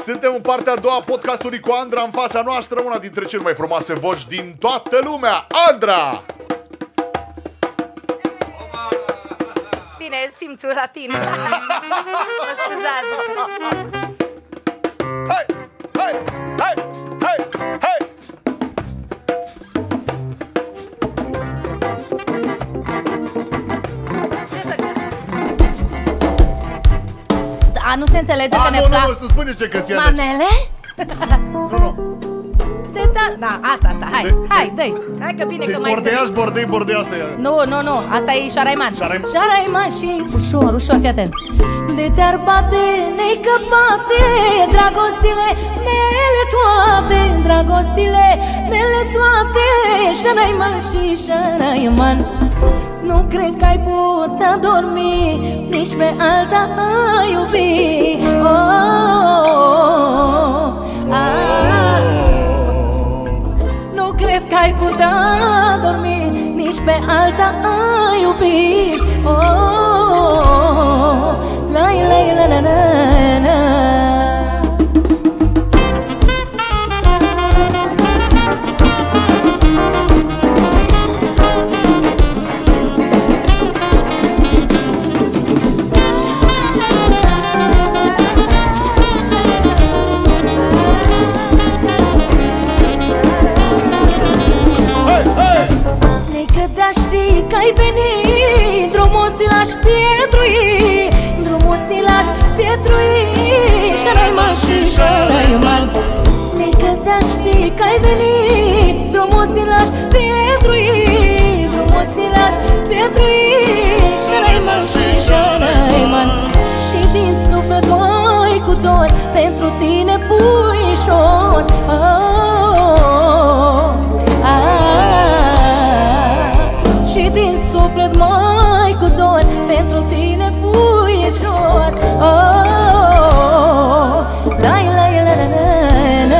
Suntem în partea a doua a podcastului cu Andra. În fața noastră, una dintre cele mai frumoase voci din toată lumea, Andra! Bine, simțul latin. Mă scuzați. Hai, hai, hai, hai, hai! Nu se înțelege că ne plac. Nu, să spuneți ce chestia. Manele? Nu. Da, asta, hai, dă-i. Hai că bine Deci că mai bordei, asta e. Nu, asta e Șaraiman. Șaraiman. Șaraiman și ușor, fii atent. De te-ar bate, ne-i bate, dragostile mele toate, dragostile mele toate, Șaraiman și Șaraiman. Nu cred că ai putea dormi, nici pe alta a iubi. Nu cred că ai putea dormi, nici pe alta a iubi. La la la la la. Știi că ai venit, drumul ți l-aș pietrui, drumul ți l-aș pietrui, Șaraiman și Șaraiman. Că știi că ai venit, drumul ți l-aș pietrui, drumul ți l-aș pietrui, Șaraiman și Șaraiman. Și din suflet doi cu dor, pentru tine puișor. Și din suflet mai cu dor, pentru tine puișor. La la la la la.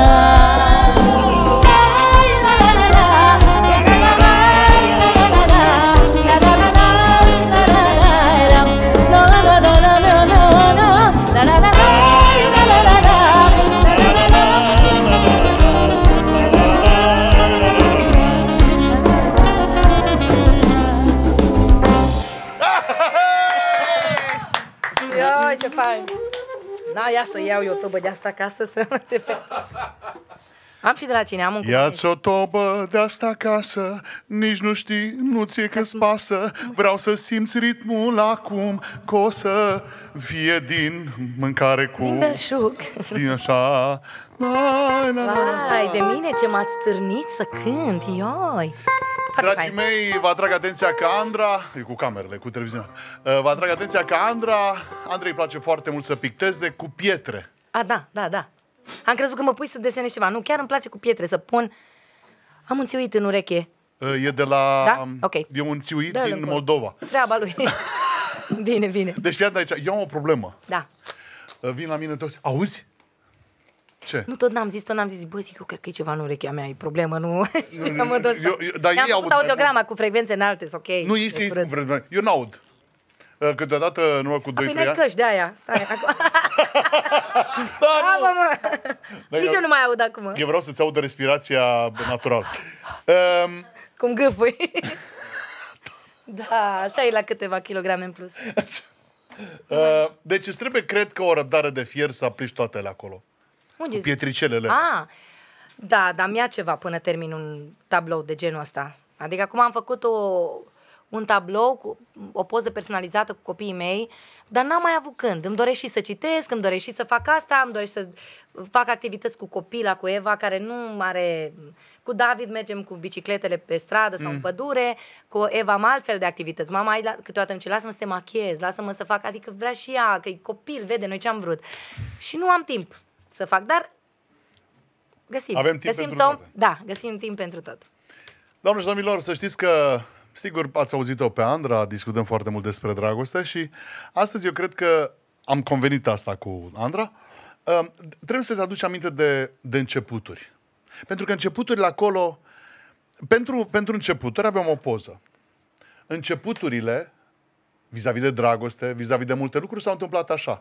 Ce fain! Da, ia să iau eu o tobă de asta acasă să mă repet. Am și de la cine? Am un Ia-ți o tobă de asta acasă, nici nu știi, nu ție că-ți pasă. Vreau să simți ritmul acum, că o să fie din mâncare cu... Din belșug. Din așa... Vai, de mine ce m-ați stârnit să cânt, ioi! Dragii mei, vă atrag atenția că Andra, e cu camerele, cu televiziunea, vă atrag atenția că Andrei îi place foarte mult să picteze cu pietre. Da. Am crezut că mă pui să desenezi ceva. Nu, chiar îmi place cu pietre să pun. Am un țiuit în ureche. E de la... Da? Ok. E un țiuit din Moldova. Treaba lui. Bine. Deci fiat aici, eu am o problemă. Da. Vin la mine toți. Auzi? Ce? Nu, tot n-am zis, bă, zic, eu cred că e ceva în urechea mea, e problemă, nu... Dar am făcut audiograma cu frecvențe înalte, ok. Nu, ei sunt frecvențe, eu n-aud. Câteodată, în urmă cu 2-3 ani... N-ai căști de aia, stai, acum. Nici eu nu mai aud acum. Eu vreau să-ți audă respirația natural. Cum gâfui. Da, așa e la câteva kilograme în plus. Deci îți trebuie, cred că, o răbdare de fier să aplici toate alea acolo. Unde cu pietricelele. Da, dar mi-a ceva până termin un tablou de genul ăsta. Adică acum am făcut un tablou cu o poză personalizată cu copiii mei, dar n-am mai avut când. Îmi doresc și să citesc, îmi doresc și să fac asta, îmi doresc să fac activități cu copila, cu Eva, care nu are... Cu David mergem cu bicicletele pe stradă sau în pădure, cu Eva am altfel de activități. Mama câteodată îmi zice, lasă-mă să te machiez, lasă-mă să fac, adică vrea și ea, că e copil, vede noi ce am vrut. Și nu am timp să fac, dar găsim. Avem timp pentru toate. Da, găsim timp pentru tot. Doamne și domnilor, să știți că, sigur, ați auzit-o pe Andra, discutăm foarte mult despre dragoste și astăzi eu cred că am convenit asta cu Andra. Trebuie să-ți aduci aminte de începuturi. Pentru că începuturile acolo, pentru începuturi avem o poză. Începuturile, vis-a-vis de dragoste, vis-a-vis de multe lucruri, s-au întâmplat așa.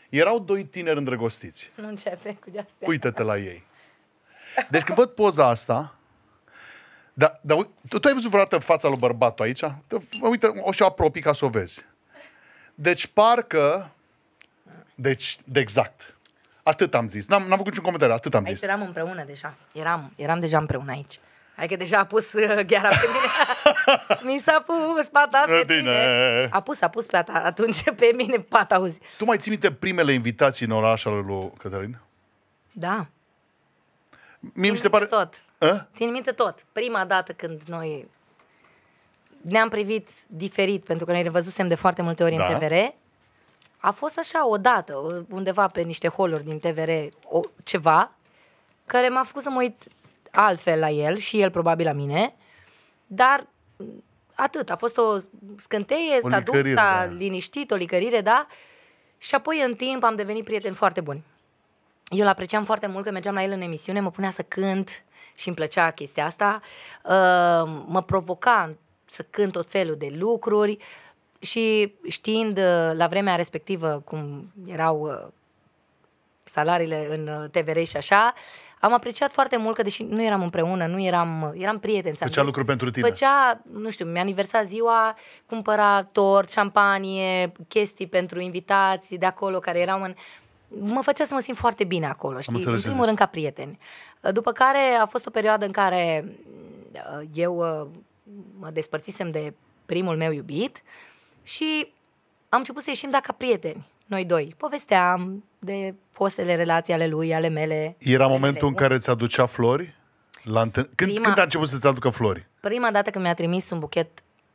Erau doi tineri îndrăgostiți. Nu începe cu de-astea. Uită-te la ei. Deci când văd poza asta, dar tu ai văzut vreodată fața lui bărbatul aici? Uite, o și apropii ca să o vezi. Deci parcă... Deci, de exact. Atât am zis. N-am făcut niciun comentariu, atât am zis. Aici eram împreună deja. Eram deja împreună aici. Adică deja a pus gheara pe mine. Mi s-a pus pata pe tine. A pus pata atunci pe mine pata, auzi. Tu mai ții minte primele invitații în oraș ale lui Cătălin? Da. Mie mi se pare... Tot. A? Țin minte tot. Prima dată când noi ne-am privit diferit, pentru că noi ne văzusem de foarte multe ori în TVR, a fost așa odată, undeva pe niște holuri din TVR, ceva, care m-a făcut să mă uit altfel la el și el probabil la mine, dar atât, a fost o scânteie, s-a dus, s-a liniștit, o licărire, da, și apoi în timp am devenit prieteni foarte buni. Eu îl apreciam foarte mult că mergeam la el în emisiune, mă punea să cânt și îmi plăcea chestia asta, mă provoca să cânt tot felul de lucruri și știind la vremea respectivă cum erau salariile în TVR și așa, am apreciat foarte mult că deși nu eram împreună, eram prieteni. Făcea lucruri pentru tine. Făcea, nu știu, mi-a aniversat ziua, cumpăra tort, șampanie, chestii pentru invitații de acolo care erau mă făcea să mă simt foarte bine acolo, știi? În primul rând ca prieteni. După care a fost o perioadă în care eu mă despărțisem de primul meu iubit și am început să ieșim ca prieteni, noi doi. Povesteam de fostele relații ale lui, ale mele. Era momentul în care ți aducea flori? Când a început să-ți aducă flori? Prima dată când mi-a trimis un buchet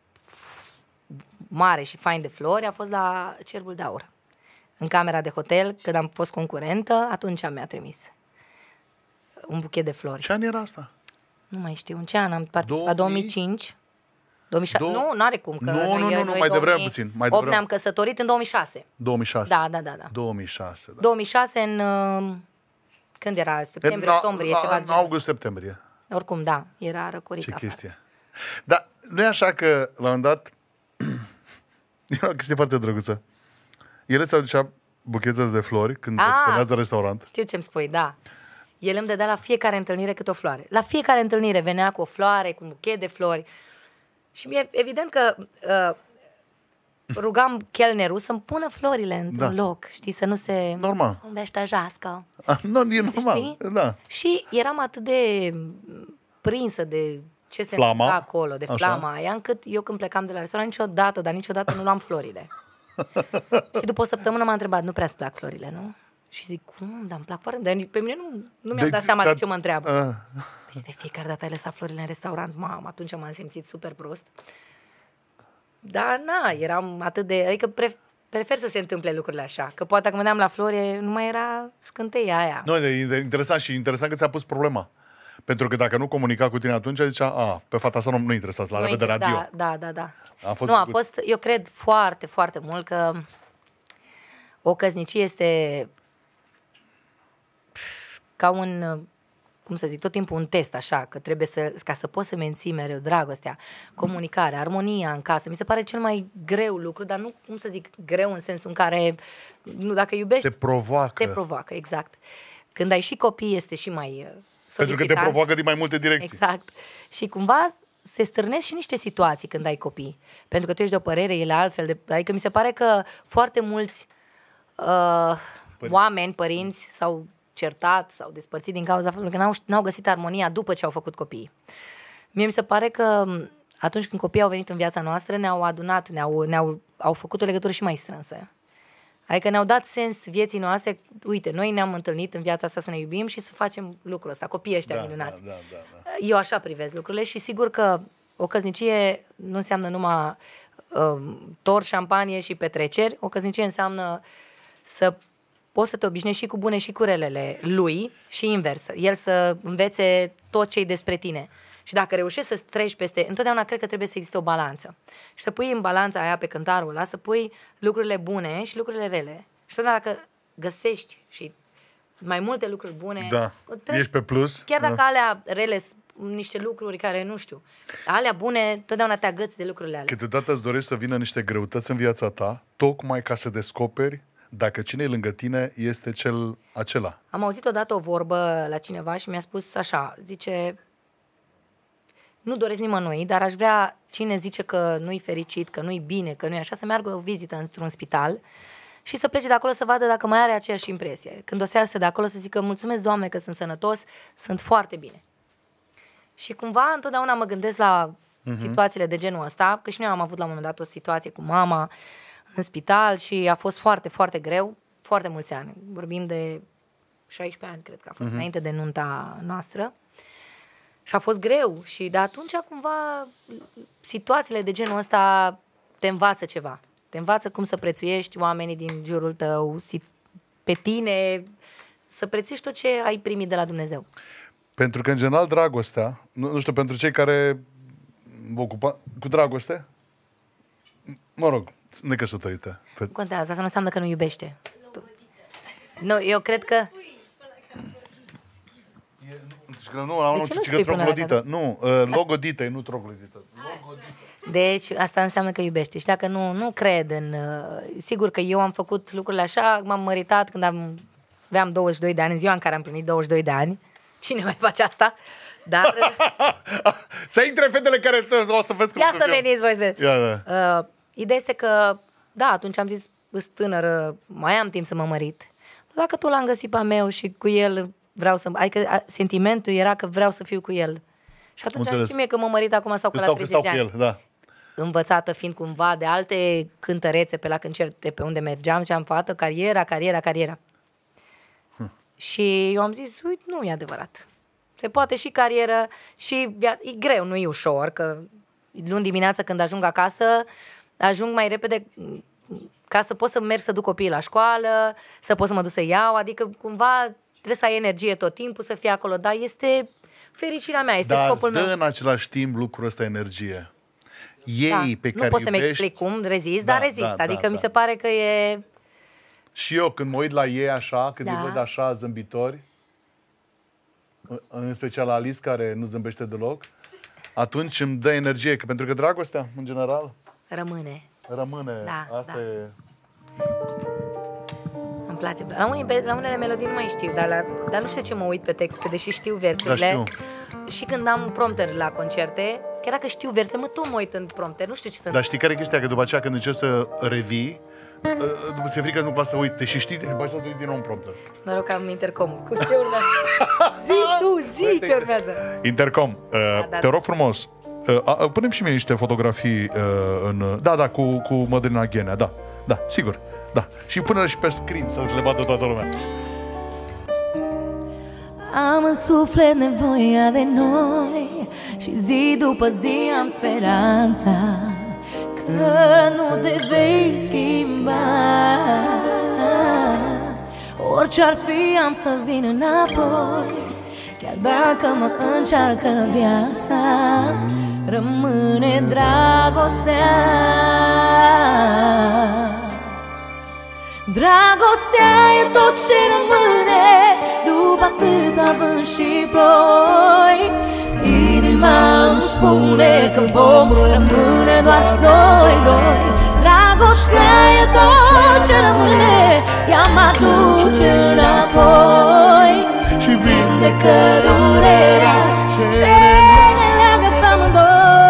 mare și fain de flori a fost la Cerbul de Aur. În camera de hotel, când am fost concurentă, atunci mi-a trimis un buchet de flori. Ce an era asta? Nu mai știu. În ce an am participat? 2005? 2006? Nu, n-are cum. Că nu, mai devreme puțin. Mai devreme. Ne-am căsătorit în 2006. 2006? Da. 2006, da. 2006 în... Când era? Septembrie, octombrie, ceva de august-septembrie. Oricum, da. Era răcorică. Ce chestie. Dar nu e așa că, la un moment dat, e o chestie foarte drăguță. El îți aducea buchetele de flori când veneați la restaurant. Știu ce-mi spui, da. El îmi dădea la fiecare întâlnire câte o floare. La fiecare întâlnire venea cu o floare, cu un buchet de flori. Și evident că rugam chelnerul să-mi pună florile într-un loc, știi, să nu se... Normal. Înveștăjească. Nu, e normal, știi? Da. Și eram atât de prinsă de ce se întâmpla acolo, de flama aia, încât eu când plecam de la restaurant niciodată nu luam florile. Și după o săptămână m-a întrebat, nu prea-ți plac florile, nu? Și zic, cum? Dar îmi plac foarte mult. Dar pe mine nu mi-am dat seama de ce mă întreabă. Păi de fiecare dată ai lăsat florile în restaurant. Mamă, atunci m-am simțit super prost. Dar eram atât de... Adică prefer să se întâmple lucrurile așa. Că poate când veneam la flori, nu mai era scânteia aia. Nu, e interesant și interesant că ți-a pus problema. Pentru că dacă nu comunica cu tine atunci, zicea, pe fata asta nu interesați, la revedere, adio. Da. A fost, eu cred foarte, foarte mult că o căsnicie este ca un, cum să zic, tot timpul un test, așa, că trebuie ca să poți să menții mereu dragostea, comunicarea, armonia în casă. Mi se pare cel mai greu lucru, dar nu, cum să zic, greu în sensul în care, dacă iubești... Te provoacă. Te provoacă, exact. Când ai și copii este și mai... Pentru că te provoacă din mai multe direcții. Exact. Și cumva se stârnesc și niște situații când ai copii. Pentru că tu ești de o părere, ele altfel. Adică mi se pare că foarte mulți oameni, părinți, s-au certat, s-au despărțit din cauza faptului că n-au găsit armonia după ce au făcut copii. Mie mi se pare că atunci când copiii au venit în viața noastră, ne-au adunat, au făcut o legătură și mai strânsă. Adică ne-au dat sens vieții noastre. Uite, noi ne-am întâlnit în viața asta să ne iubim și să facem lucrul ăsta. Copiii ăștia minunați. Da. Eu așa privesc lucrurile și sigur că o căsnicie nu înseamnă numai tort, șampanie și petreceri. O căsnicie înseamnă să poți să te obișnuiești și cu bune și cu relele lui și invers. El să învețe tot ce-i despre tine. Și dacă reușești să treci peste... Întotdeauna cred că trebuie să existe o balanță. Și să pui în balanța aia pe cântarul ăla, să pui lucrurile bune și lucrurile rele. Și totdeauna dacă găsești și mai multe lucruri bune... Da, ești pe plus. Chiar dacă alea rele sunt niște lucruri care, nu știu, alea bune, totdeauna te agăți de lucrurile alea. Câteodată îți dorești să vină niște greutăți în viața ta, tocmai ca să descoperi dacă cine e lângă tine este cel acela. Am auzit odată o vorbă la cineva și mi-a spus așa, zice, nu doresc nimănui, dar aș vrea cine zice că nu-i fericit, că nu-i bine, că nu-i așa, să meargă o vizită într-un spital și să plece de acolo să vadă dacă mai are aceeași impresie. Când o să iasă de acolo să zică, mulțumesc, Doamne, că sunt sănătos, sunt foarte bine. Și cumva întotdeauna mă gândesc la situațiile de genul ăsta, că și noi am avut la un moment dat o situație cu mama în spital și a fost foarte, foarte greu, foarte mulți ani. Vorbim de 16 ani, cred că a fost, înainte de nunta noastră. Și a fost greu și de atunci cumva situațiile de genul ăsta te învață ceva. Te învață cum să prețuiești oamenii din jurul tău, pe tine, să prețuiești tot ce ai primit de la Dumnezeu. Pentru că, în general, dragostea, nu știu, pentru cei care vă ocupa cu dragoste, mă rog, necăsătorită. Nu contează, asta nu înseamnă că nu iubește. Nu, eu cred că... Nu, logodită, nu troglodită. Deci, asta înseamnă că iubește. Și dacă nu cred în... Sigur că eu am făcut lucrurile așa, m-am măritat când aveam 22 de ani, în ziua în care am plinit 22 de ani. Cine mai face asta? Dar... Să intre fetele care o să vezi cum... Ia să veniți voi să vezi. Da. Ideea este că, da, atunci am zis, sunt tânără, mai am timp să mă mărit. Dacă tu l-am găsit pe a meu și cu el vreau să... Adică sentimentul era că vreau să fiu cu el. Și atunci am zis mie că mă mărit acum sau că la 30 de ani. El, da. Învățată fiind cumva de alte cântărețe pe la concerte pe unde mergeam și am făcut cariera. Și eu am zis, uite, nu e adevărat. Se poate și carieră și e greu, nu e ușor, că luni dimineața când ajung acasă, ajung mai repede ca să pot să merg să duc copiii la școală, să pot să mă duc să iau, adică cumva trebuie să ai energie tot timpul, să fii acolo, dar este fericirea mea, este scopul meu. Dar în același timp lucrul ăsta energie. Ei pe care nu pot să-mi explic cum, rezist, dar rezist, adică mi se pare că e... Și eu când mă uit la ei așa, când îi văd așa zâmbitori, în special la Alice, care nu zâmbește deloc, atunci îmi dă energie, pentru că dragostea, în general, rămâne. Asta e... Îmi place. La unele melodii nu mai știu, dar nu știu ce mă uit pe text, că deși știu versurile. Și când am prompter la concerte, chiar dacă știu verse, tot mă uit în prompter, nu știu ce să... Dar știi care e chestia? Că după aceea când încerci să revii, se frică nu poate să uite și știi, după aceea din nou în prompter. Mă rog că am intercom. Cu ce urmează? Zi ce urmează. Intercom. Te rog frumos, punem și mie niște fotografii în... Da, cu Mădălina Ghenea, da, sigur. Da. Și pune și pe screen să le vadă toată lumea. Am în suflet nevoia de noi și zi după zi am speranța că nu te vei schimba. Orice-ar fi am să vin înapoi, chiar dacă mă încearcă viața, rămâne dragostea. Dragostea e tot ce rămâne după atâta vânt și ploi. Inima îmi spune că vom rămâne doar noi doi. Dragostea e tot ce rămâne, ea mă aduce înapoi și vindecă durerea ce ne leagă pe amândoi.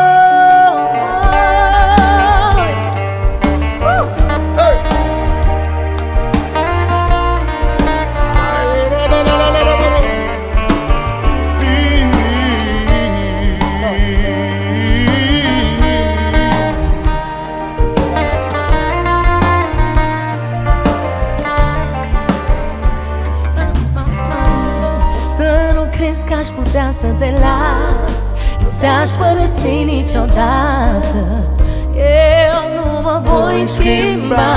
Aș putea să te las, nu te-aș părăsi niciodată, eu nu mă voi schimba.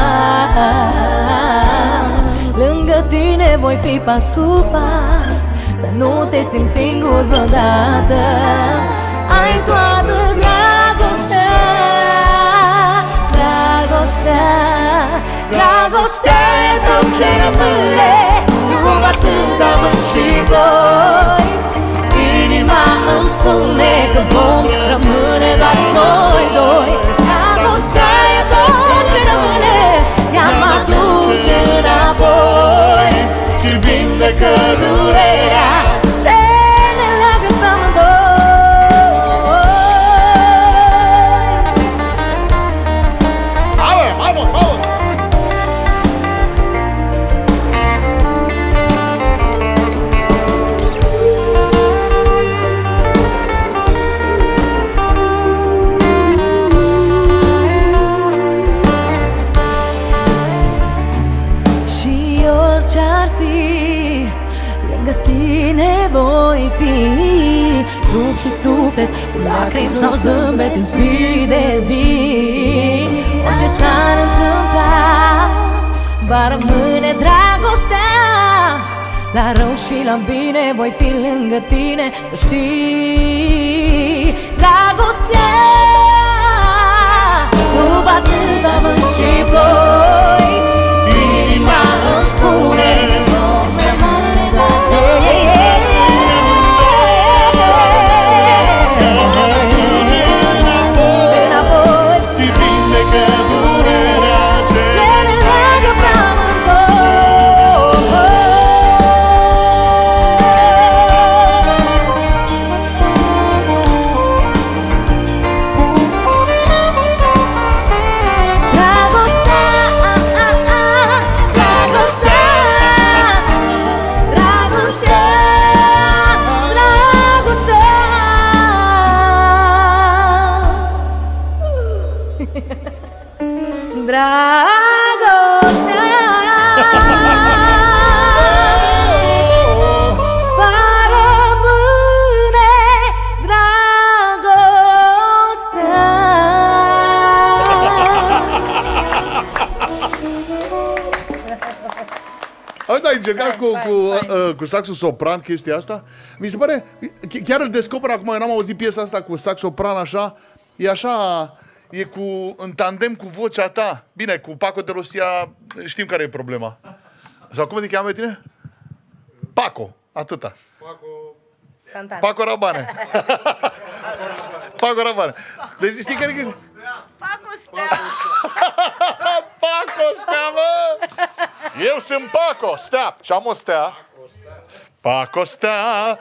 Lângă tine voi fi pas cu pas, să nu te simți singur vreodată. Ai toată dragostea, dragostea e tot ce rămâne după atâta vânt și ploi. Inima îmi spune că vom rămâne doar noi doi. Dragostea e tot ce rămâne, ea mă aduce durerea ce ne leagă pe amândoi. Vamos, vamos! Voi fi trup și suflet, cu lacrimi sau zâmbet în zi de zi. Orice s-ar întâmpla, va rămâne dragostea. La rău și la bine voi fi lângă tine, să știi. Dragostea, după atâta vânt și ploi, inima îmi spune vom rămâne dragostea. Ai încercat cu saxul sopran chestia asta? Mi se pare, chiar îl descoper acum, eu n-am auzit piesa asta cu sax sopran așa, e așa, e în tandem cu vocea ta. Bine, cu Paco de Lucia știm care e problema. Sau cum te cheamă pe tine? Paco, atâta. Santana. Paco Rabanne. Paco Rabanne. Deci știi care e? Paco Stea. Paco Stea, mă! Eu sunt Paco Stea și am o stea. Paco Stea.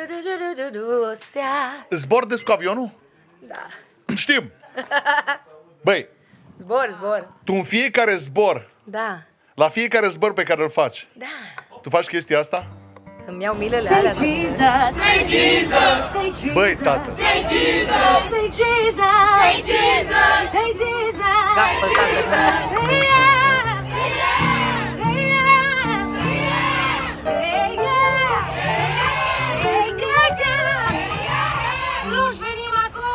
Stea. Zbor des cu avionul? Da. Știm. Băi, Zbor. tu în fiecare zbor, Da. la fiecare zbor pe care îl faci, Da. tu faci chestia asta? Să-mi iau milele alea. Say Jesus, say Jesus, say Jesus. Băi, tată. Say Jesus, say Jesus, say Jesus, say Jesus. Gaspă, tată. Say yeah, say yeah, say yeah, say yeah. Nu-și venim acum.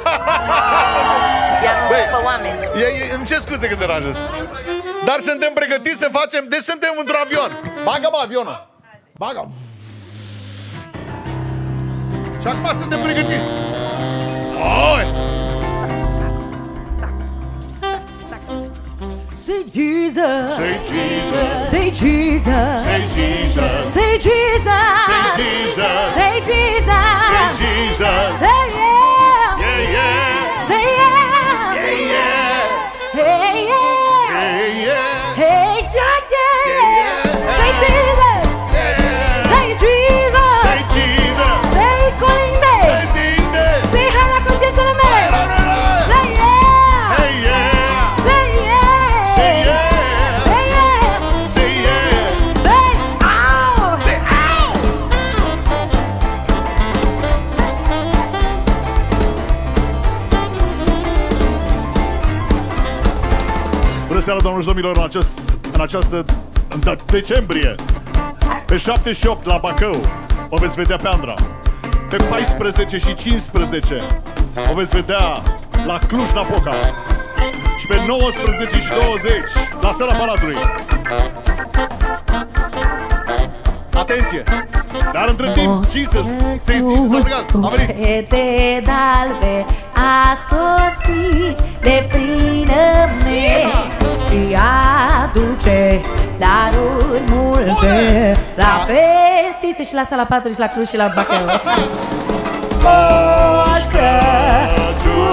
Ia nu Băi, pe oameni. Îmi cer scuze că te deranjez. Dar suntem pregătiți să facem, deci suntem într-un avion. Bagă-mă avionul. Bagă. Și acum suntem pregătiți. Oi! Say Jesus, Say Jesus, say Jesus, say Jesus, say Jesus, say Jesus, say Jesus, say Jesus, say yeah, yeah, yeah, say yeah, yeah, yeah, hey yeah, yeah, yeah, hey Jack, yeah, yeah, say Jesus, yeah, say Jesus, say Jesus, say Colinde, say Tinde, say hai la concertele mele, say yeah, hey yeah, say yeah, say yeah, say yeah, say yeah, say ow, say ow. Bună seara, doamnelor și domnilor, în această decembrie, pe 7 și 8 la Bacău, o veți vedea pe Andra. Pe 14 și 15 o veți vedea la Cluj-Napoca. Și pe 19 și 20 la Sala Palatului. Atenție! Dar între timp, Jesus, say Jesus, a plecat, a venit. Fete d'albe a sosit de plină-me și aduce daruri multe la fetițe și la Sala Palatului și la Cluj și la Bacău. Moș Crăciun,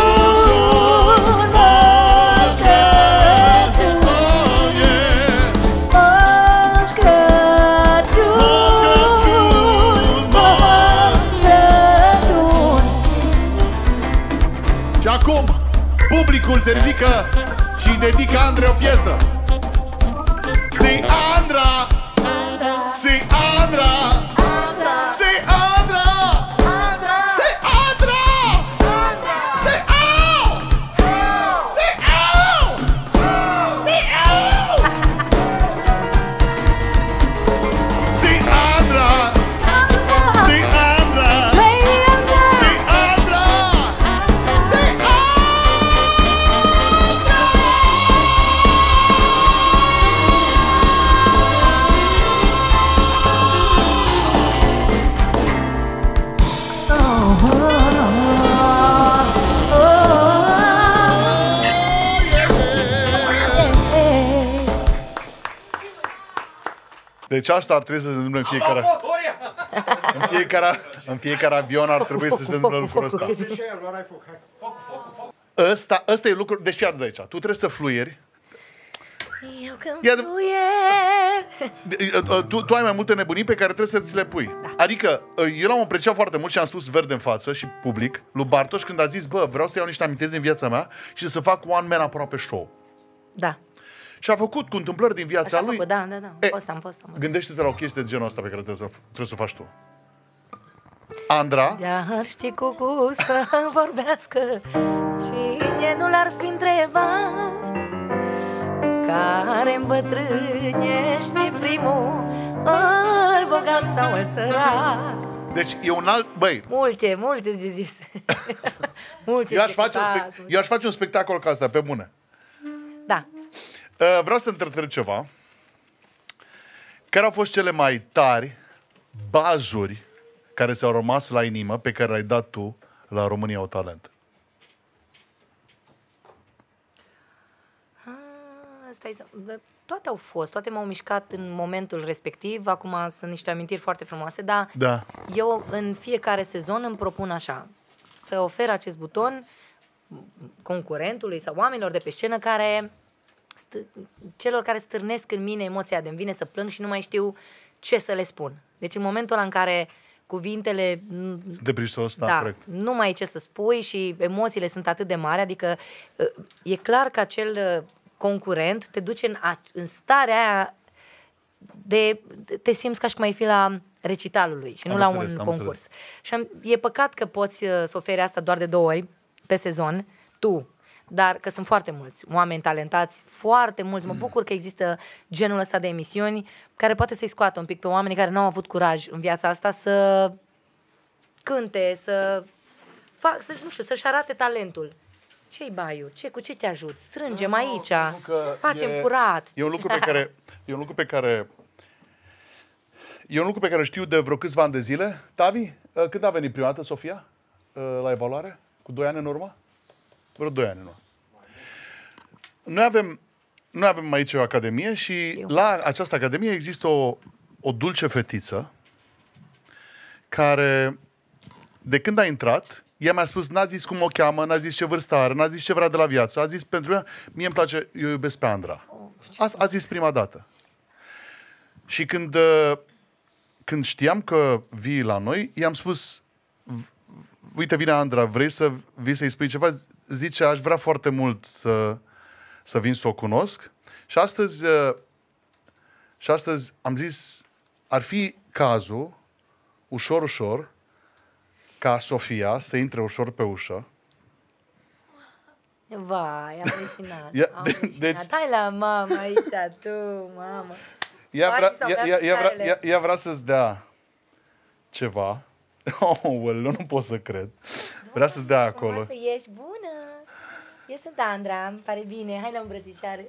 Moș Crăciun, Moș Crăciun, Publicul se ridică și dedică Andrei o piesă. Si Andra, si Andra, si Andra, si Andra, si Au, si Au, si Au, si Andra, si Andra, si Andra, si Deci asta ar trebui să se întâmple în fiecare... în fiecare avion ar trebui să se întâmple lucrul ăsta. Ăsta e lucru... Deci iată de aici. Tu trebuie să fluieri. Eu când Ia de- fluier. Tu ai mai multe nebunii pe care trebuie să ți le pui. Da. Adică, eu l-am apreciat foarte mult și am spus verde în față și public lui Bartoș când a zis, bă, vreau să iau niște amintiri din viața mea și să fac one man aproape show. Da. Și a făcut cu întâmplări din viața Așa am lui. făcut, da. Am fost. Gândește-te la o chestie de genul ăsta pe care trebuie să o faci tu. Andra, Dar știi cu să vorbească, cine nu l-ar fi întrebat, care îmbătrânește primul, îl bogat sau îl sărac. deci e un alt... Băi, Multe de zis. Multe eu de aș face un spectacol ca asta, pe bune. Da. Vreau să întreb ceva. Care au fost cele mai tari bazuri care ți-au rămas la inimă, pe care le-ai dat tu la România au talent? Toate au fost, toate m-au mișcat în momentul respectiv. Acum sunt niște amintiri foarte frumoase, dar Da. eu în fiecare sezon îmi propun așa, să ofer acest buton concurentului sau oamenilor de pe scenă celor care stârnesc în mine emoția de îmi vine să plâng și nu mai știu ce să le spun. Deci în momentul ăla în care cuvintele Sunt prisos, da, da, corect. nu mai ai ce să spui și emoțiile sunt atât de mari, adică e clar că acel concurent te duce în starea aia te simți ca și cum ai fi la recitalul lui și nu la un concurs. Și e păcat că poți să oferi asta doar de 2 ori pe sezon, tu, dar că sunt foarte mulți oameni talentați, foarte mulți. Mă bucur că există genul ăsta de emisiuni care poate să-i scoată un pic pe oamenii care n-au avut curaj în viața asta să cânte, nu știu, să-și arate talentul. Ce-i baiu? Cu ce te ajut? Strângem aici, facem curat. E un lucru pe care știu de vreo câțiva ani de zile. Tavi, când a venit prima dată Sofia la evaluare? Cu 2 ani în urmă? Vreo 2 ani în urmă. Noi avem aici o academie și la această academie există o dulce fetiță care, de când a intrat, ea mi-a spus, n-a zis cum o cheamă, n-a zis ce vârstă are, n-a zis ce vrea de la viață, a zis pentru ea, mie îmi place, eu iubesc pe Andra. A zis prima dată. Și când știam că vii la noi, i-am spus, uite, vine Andra, vrei să vii să-i spui ceva? Zice, aș vrea foarte mult să vin să o cunosc. Și astăzi am zis, ar fi cazul, ușor, ca Sofia să intre ușor pe ușă. Vai, am leșinat. Deci, hai la mama aici, tu, mamă. Ea vrea să-ți dea ceva. Nu pot să cred. Vrea să-ți dea acolo. Mama, să ieși bună. Eu sunt Andra, îmi pare bine. Hai la îmbrățișare.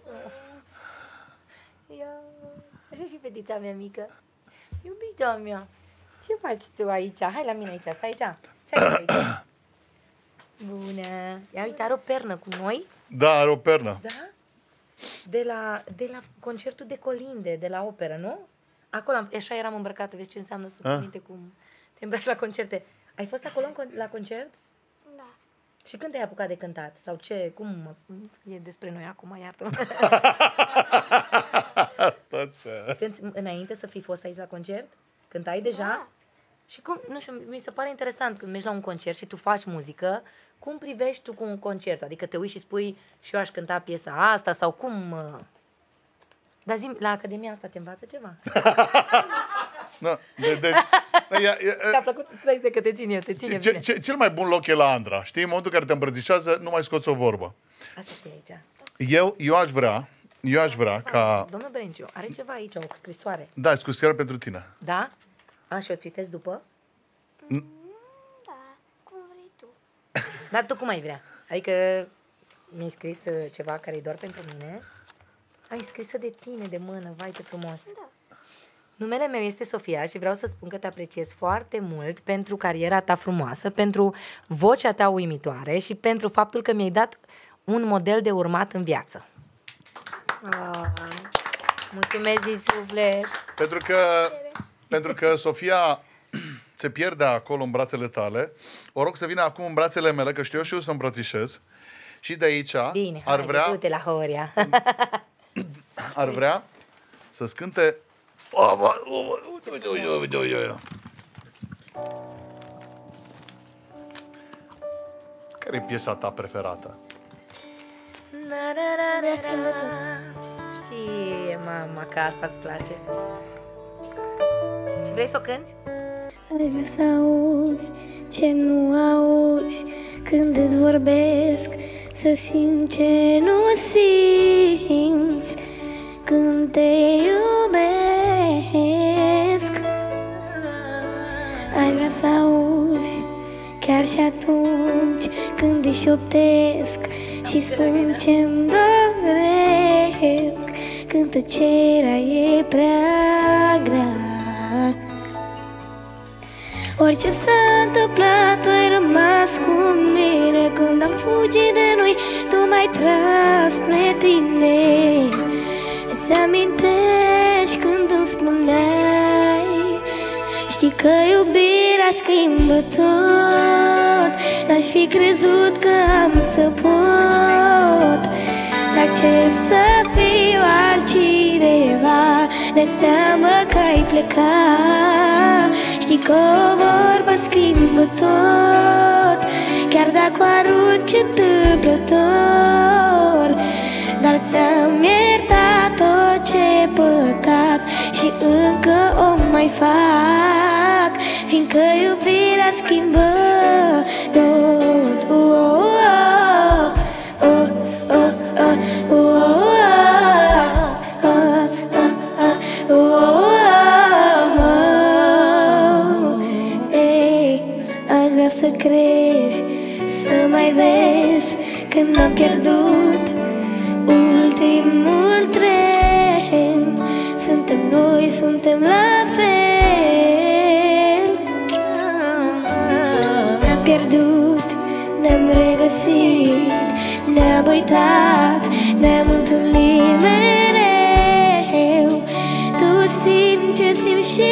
Așa și fetița mea mică. Iubita mea, ce faci tu aici? Hai la mine aici, stai aici. Ce ai aici? Bună. Ia uite, are o pernă cu noi. Da, are o pernă. Da? De la concertul de colinde, de la operă, nu? Acolo, așa eram îmbrăcată. Vezi ce înseamnă să te minte cum te îmbraci la concerte. Ai fost acolo la concert? Da. Și când te-ai apucat de cântat? Sau ce? Cum? E despre noi acum, iartă-mă. Înainte să fi fost aici la concert? Cântai deja? Și cum, nu știu, mi se pare interesant când mergi la un concert și tu faci muzică, cum privești tu cu un concert? Adică te uiți și spui și eu aș cânta piesa asta sau cum... Dar zi, la Academia asta te învață ceva? No, Te-a plăcut că te ține bine. Cel mai bun loc e la Andra. Știi, în momentul în care te îmbrățișează, nu mai scoți o vorbă. Asta ce e aici? Eu aș vrea ca... Domnul Brenciu, are ceva aici, o scrisoare. Da, scrisoare pentru tine. Da? Și o citesc după? Da, cum vrei tu. Dar tu cum ai vrea? Adică mi-ai scris ceva care e doar pentru mine? Ai scrisă de tine, de mână, vai ce frumos. Da. Numele meu este Sofia și vreau să spun că te apreciez foarte mult pentru cariera ta frumoasă, pentru vocea ta uimitoare și pentru faptul că mi-ai dat un model de urmat în viață. Mulțumesc din suflet. Pentru că Sofia se pierde acolo în brațele tale, o rog să vină acum în brațele mele, că știu eu și eu să îmbrățișez. Și de aici Bine, ar vrea... du-te la Horia. Ar vrea să-ți cânte... Care e piesa ta preferată? Știi, mama, că asta îți place. Și vrei să o cânti? Ai vrea să auzi ce nu auzi când îți vorbesc, să simți ce nu simți când te iubesc. Ai vrea să auzi chiar și atunci când își șoptesc și spun ce-mi doresc, când tăcerea e prea grea. Orice s-a întâmplat, tu ai rămas cu mine. Când am fugit de noi, tu m-ai tras spre tine. Îți amintești când îmi spuneai, știi că iubirea schimbă tot. N-aș fi crezut că am să pot să accept să fiu altcineva, de teamă că ai plecat. Știi că o vorbă schimbă tot, chiar dacă arunci întâmplător. Dar ți-am iertat tot ce păcat și încă o mai fac, fiindcă iubirea schimbă tot. Aș vrea să crezi, să mai vezi când am pierdut ultimul tren. Suntem noi, suntem la fel. Ne-am pierdut, ne-am regăsit, ne-am uitat, ne-am întâlnit mereu. Tu simți ce simt și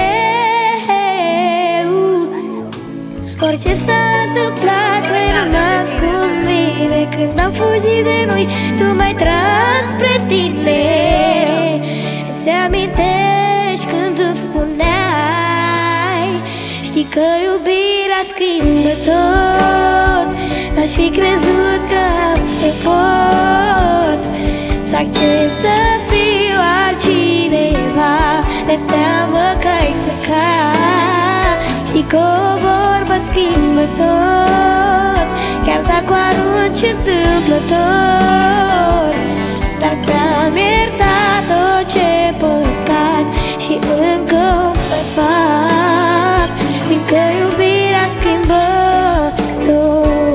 eu. Orice s-a întâmplat, tu ai rămas cu mine. Când am fugit de noi, tu m-ai tras spre tine. Îți amintești când îmi spuneai, știi că iubirea schimbă tot. N-aș fi crezut că am să pot să accept să fiu altcineva, de teamă că ai plecat. Știi că o vorbă schimbă tot, chiar dacă o arunci întâmplător. Dar ți-am iertat tot ce păcat și încă o mai fac, fiindcă iubirea schimbă tot.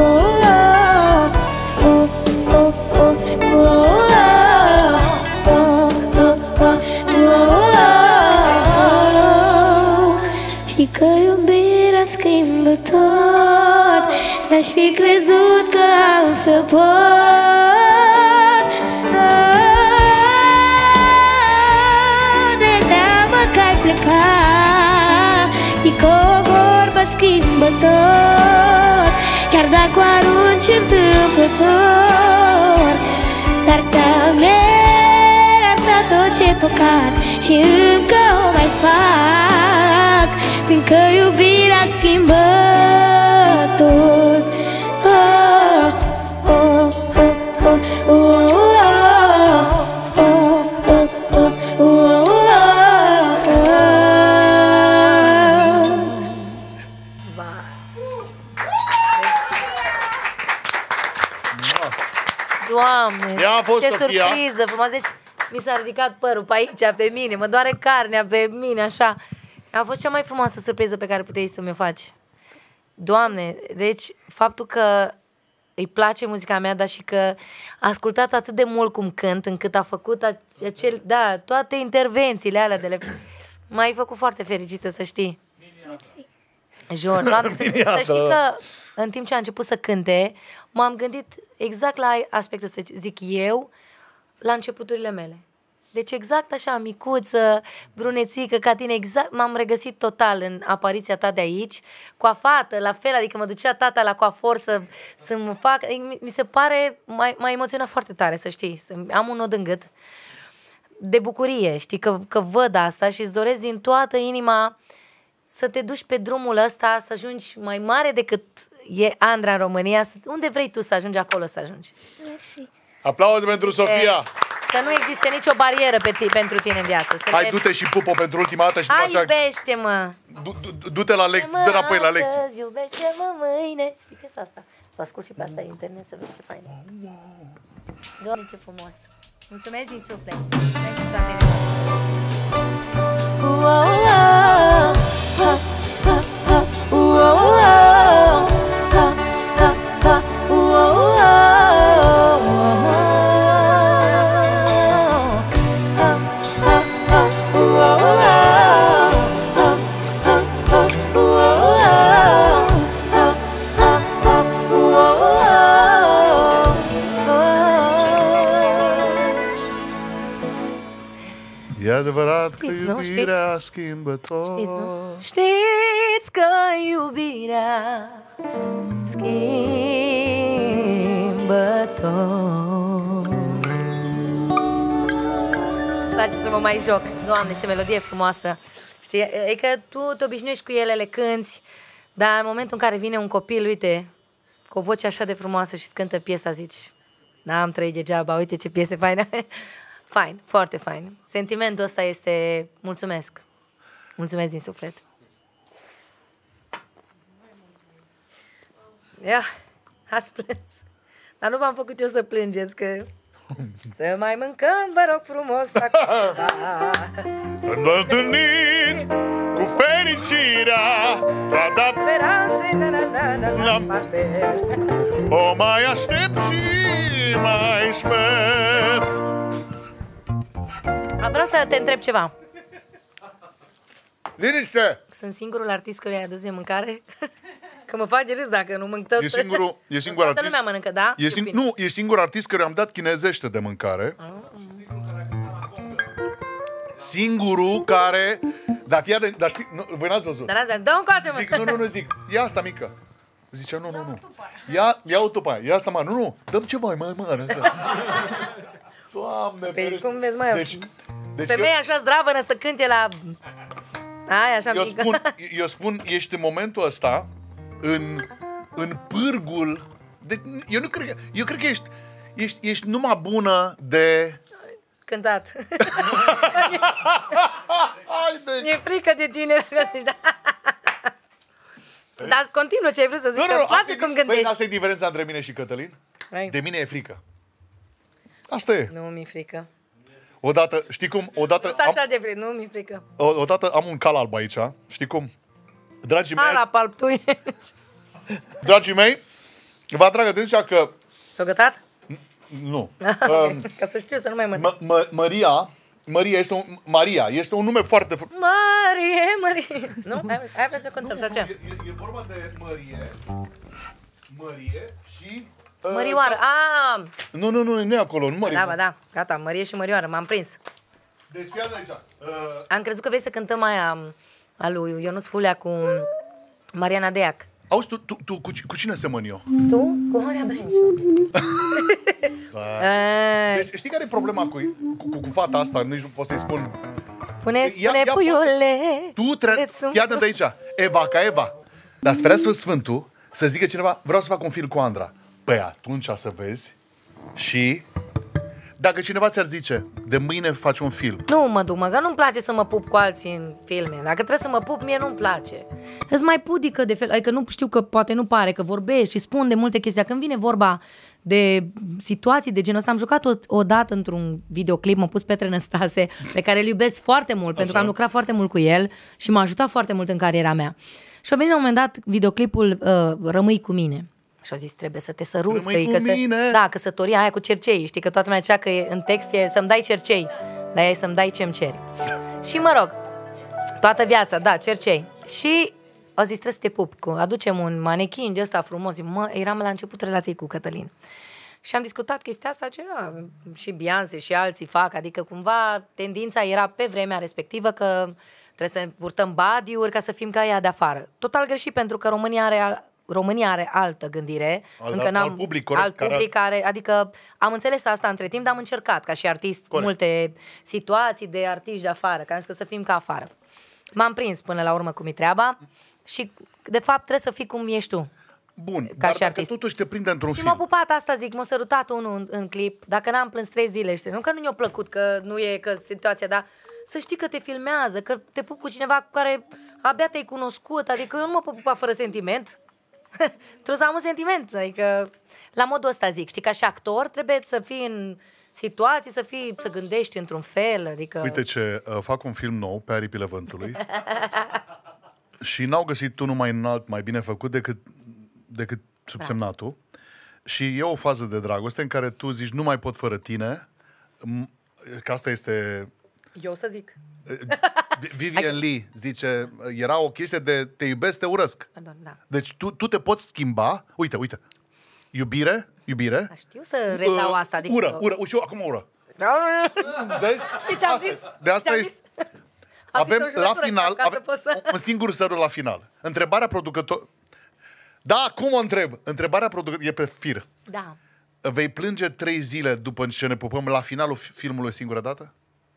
Știi că iubirea schimbă tot. N-aș fi crezut că am să pot. De teamă că ai plecat, știi că o vorbă schimbă tot, chiar dacă o arunci întâmplător. Dar ți-am iertat tot ce păcat și încă o mai fac, fiindcă că iubirea schimbă tot. Doamne, Ea a fost ce Sofia. surpriză frumos. Deci mi s-a ridicat părul pe aici, pe mine, mă doare carnea pe mine, așa. A fost cea mai frumoasă surpriză pe care puteai să mi-o faci. Doamne, deci faptul că îi place muzica mea, dar și că a ascultat atât de mult cum cânt, încât a făcut toate intervențiile alea m-ai făcut foarte fericită, să știi. Jur, Doamne, să știi că în timp ce a început să cânte, m-am gândit exact la aspectul ăsta, zic eu, la începuturile mele. Deci exact așa, micuță, brunețică, ca tine, exact, m-am regăsit total în apariția ta de aici, coafată, la fel, adică mă ducea tata la coafor să mă fac, mi se pare, m-a emoționat foarte tare, să știi, să am un nod în gât, de bucurie, știi, că văd asta și îți doresc din toată inima să te duci pe drumul ăsta, să ajungi mai mare decât e Andra în România, unde vrei tu să ajungi, acolo să ajungi. Aplauze pentru Sofia! Să nu existe nicio barieră pentru tine în viață. Hai, du-te și pupo pentru ultima dată și după Hai, iubește-mă! Du-te la lecții, dă înapoi la lecții. Astăzi, iubește-mă mâine. Știi că e asta? Să ascult și pe asta internet să vezi ce fain. Doamne, ce frumos! Mulțumesc din suflet! Pentru toate E adevărat că Știți, nu? iubirea schimbă tot. Știți, nu? Știți că iubirea schimbă tot. Îmi place să mă mai joc. Doamne, ce melodie frumoasă. Știi, e că tu te obișnuiești cu ele, le cânti, dar în momentul în care vine un copil, uite, cu o voce așa de frumoasă și îți cântă piesa, zici, n-am trăit degeaba, uite ce piese faine. Fain, foarte fain. Sentimentul ăsta este... Mulțumesc. Mulțumesc din suflet. Ia, ați plâns. Dar nu v-am făcut eu să plângeți, că... Să mai mâncăm, vă rog frumos, acum. Când vă întâlniți cu fericirea, toată Speranțe, la parte. o mai aștept și mai sper. Vreau să te întreb ceva. Liniște! Sunt singurul artist care i-a adus de mâncare? Că mă face râs dacă nu mânc tot. E singur Toată artist. lumea mănâncă, da? E singur artist care am dat chinezește de mâncare. Singurul care... Dar știi, voi n-ați văzut. Dar azi, dă-o încoace, mă. Zic, nu, zic, ia asta mică. Zicea, nu. Ia-o după aia, ia asta mai, nu, dăm ceva mai mare. Doamne, Păi cum vezi, mă? Deci Femeia așa zdravănă să cânte la... Aia, așa mică. Eu spun, ești în momentul ăsta în pârgul... Eu cred că ești numai bună de... Cântat. Haide! Mi-e frică de tine. Dar continuă ce ai vrut să zici, că place cum gândești. Asta e diferența între mine și Cătălin. De mine e frică. Asta e. Nu mi-e frică. Odată, știi cum? Nu așa de frică, nu mi-e frică. Odată am un cal alb aici, știi cum? Dragii mei... Alb alb, tu ești. Dragii mei, vă atrag atenția că... S-o gătat? Nu. Ca să știu, să nu mai mănânc. Maria este un nume foarte... Marie. Nu? Hai vrea să contăm, sau ce? E vorba de Mărie și... Mărioară, Nu e acolo, nu Mărie. Da, gata, Mărie și Mărioară, m-am prins. Deci fii aici. Am crezut că vrei să cântăm aia a lui Ionuț Fulea cu Mariana Deac. Auzi, tu cu cine semăn eu? Tu? Cu Horea Brenciu. Deci știi care e problema cu fata asta? Nici nu pot să-i spun. Spune, puiule. Fii atent aici. Eva ca Eva. Dar sperează Sfântul să zică cineva, vreau să fac un film cu Andra. Păi atunci să vezi și... Dacă cineva ți-ar zice, de mâine faci un film. Nu mă duc, că nu-mi place să mă pup cu alții în filme. Dacă trebuie să mă pup, mie nu-mi place. Îți mai pudică de fel, adică nu știu că poate nu pare, că vorbești și spun de multe chestii. Când vine vorba de situații de genul ăsta, am jucat odată într-un videoclip, m-a pus Petre Năstase, pe care îl iubesc foarte mult, pentru că am lucrat foarte mult cu el și m-a ajutat foarte mult în cariera mea. Și a venit la un moment dat videoclipul Rămâi cu mine. Și au zis, trebuie să te săruți, da, căsătoria aia cu cercei. Știi că toată lumea zicea că în text e să-mi dai cercei, dar e să-mi dai ce-mi ceri. Și mă rog, toată viața, da, cercei. Și au zis, trebuie să te pup, aducem un manechin de ăsta frumos. Eram la început relației cu Cătălin. Și am discutat chestia asta, și Beyoncé și alții fac, adică cumva tendința era pe vremea respectivă că trebuie să purtăm body-uri ca să fim ca ea de afară. Total greșit, pentru că România are altă gândire, alt public, care, adică am înțeles asta între timp, dar am încercat ca și artist multe situații de artiști de afară, că am zis că să fim ca afară. M-am prins până la urmă cum e treaba și de fapt trebuie să fii cum ești tu. Bun, ca dar și dacă artist. totuși te prinde într-un film. Și m-a pupat, asta zic, m-a sărutat unul în clip, dacă n-am plâns 3 zile, știi, nu că nu mi-a plăcut, că nu e că situația, dar să știi că te filmează, că te pup cu cineva cu care abia te-ai cunoscut, adică eu nu mă pot pupa fără sentiment. Trebuie să am un sentiment, adică la modul ăsta zic, știi, ca și actor trebuie să fii în situații, să gândești într-un fel, adică... Uite ce, fac un film nou pe aripile vântului și n-au găsit unul mai înalt, mai bine făcut decât subsemnatul. Și e o fază de dragoste în care tu zici, nu mai pot fără tine, că asta este... Eu să zic. Vivian Lee zice, era o chestie de te iubesc, te urăsc. Da. Deci tu te poți schimba. Uite. Iubire. Da, știu să redau asta. Adică ură. Și eu acum ură. Știi ce am zis? De asta avem la final un singur sărut la final. Întrebarea producător. Da, cum o întreb? Întrebarea producător e pe fir. Da. Vei plânge 3 zile după ce ne pupăm la finalul filmului o singură dată?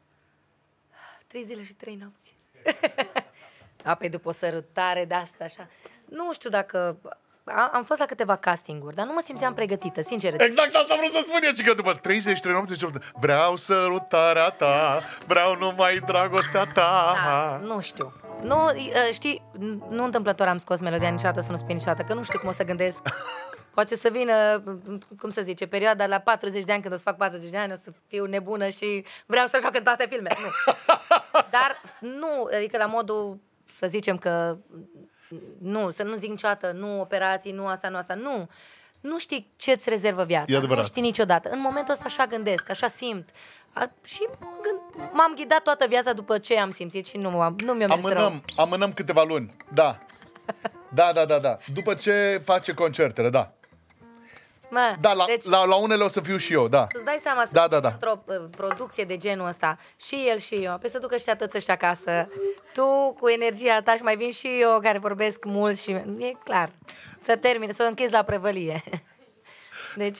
3 zile și 3 nopți. Apoi după o sărutare de asta, așa. Nu știu dacă... Am fost la câteva castinguri, dar nu mă simțeam pregătită, sincer. Exact asta vreau să spun eu, că după 33 nopți vreau sărutarea ta, vreau numai dragostea ta. Da, nu știu. Nu, știi, nu întâmplător am scos melodia niciodată să nu spun niciodată, că nu știu cum o să gândesc. Poate să vină, cum să zice, perioada la 40 de ani, când o să fac 40 de ani, o să fiu nebună și vreau să joc în toate filmele. Nu. Dar nu, adică la modul, să zicem că, nu, să nu zic niciodată, nu operații, nu asta, nu. Nu știi ce-ți rezervă viața, nu știi niciodată. În momentul ăsta așa gândesc, așa simt. Și m-am ghidat toată viața după ce am simțit și nu mi-a mers rău. Amânăm câteva luni, da. Da. După ce face concertele, da. Deci, la unele o să fiu și eu, da. Tu-ți dai seama într-o producție de genul ăsta, și el și eu, pe să ducă ăștia toți ăștia acasă, tu cu energia ta și mai vin și eu care vorbesc mult și e clar, să termine, să o închizi la prăvălie. Deci...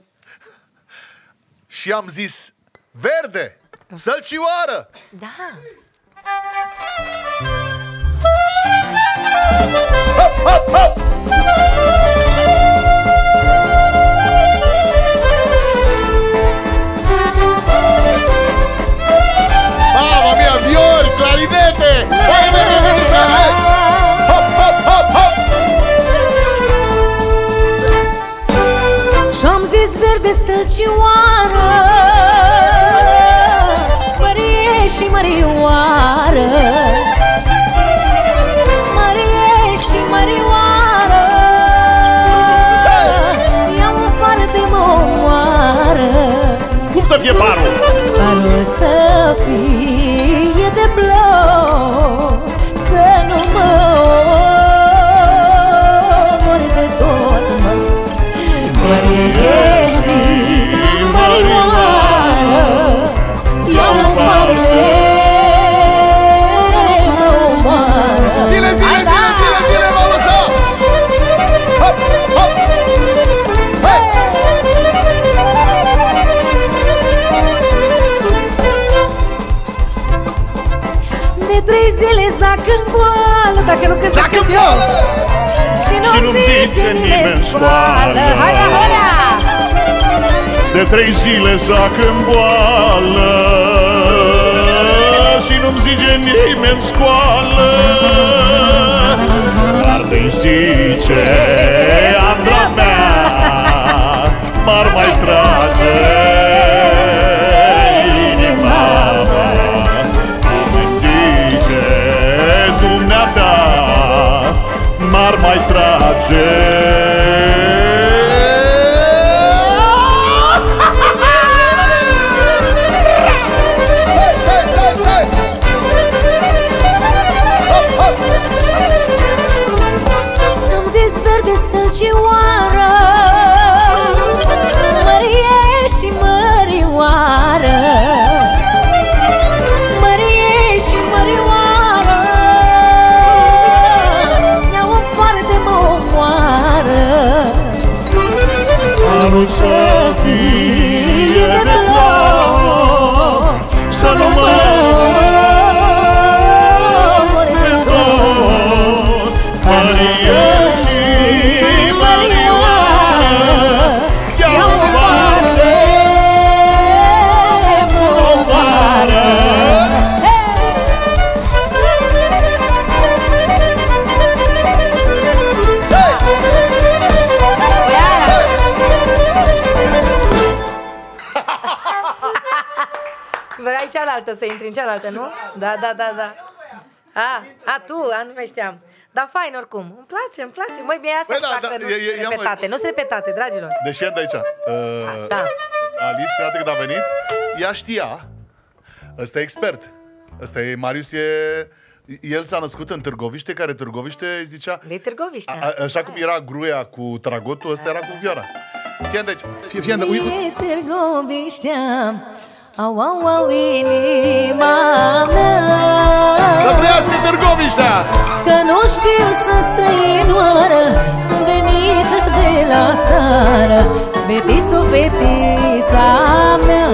Și am zis, verde, sălcioară! Da! Hop, hop, hop! Mamma mia, viol, clarinete! Hop, hop, hop, hop! Și-am zis verde sălcioară, mărie și mărioară, mărie și mărioară, ia o par de momoară. Cum să fie parul? Parul să fie de blou, să nu mă omori de tot, mă. Mărie și mărioară, ia o par de momoară. Zile, m-am lăsat! Hop, hop! Hai! nu-mi zice nimeni școală. Hai la hola! De 3 zile zac în boală și nu-mi zice nimeni școală. Dar de-i zice Andra mea, m-ar mai trage inima mea. Zice dumneata, m-ar mai trage. Și oară, mărie și mărioară, mărie și mărioară, ne-au o parte, mă omoară. Anul să fie de plor, să nu mă mori de tot, Maria și Vrei cealaltă să intri în cealaltă, nu? Da. Tu, nu mai știam. Dar fain oricum. Îmi place. Măi, bine asta nu sunt repetate. Nu sunt repetate, dragilor. Deși de aici. Da. Alice, prima dată când a venit, ea știa. Ăsta e expert. Ăsta e, Marius e... El s-a născut în Târgoviște, care Târgoviște zicea... De Târgoviște. Așa cum era Gruia cu Tragotul, ăsta era cu Vioara. Fii de aici. Fii de Târgoviștea, au, au, au, inima mea. Să trăiască Târgoviștea! Că nu știu să străinoară, sunt venită de la țară, fetițo, fetița mea.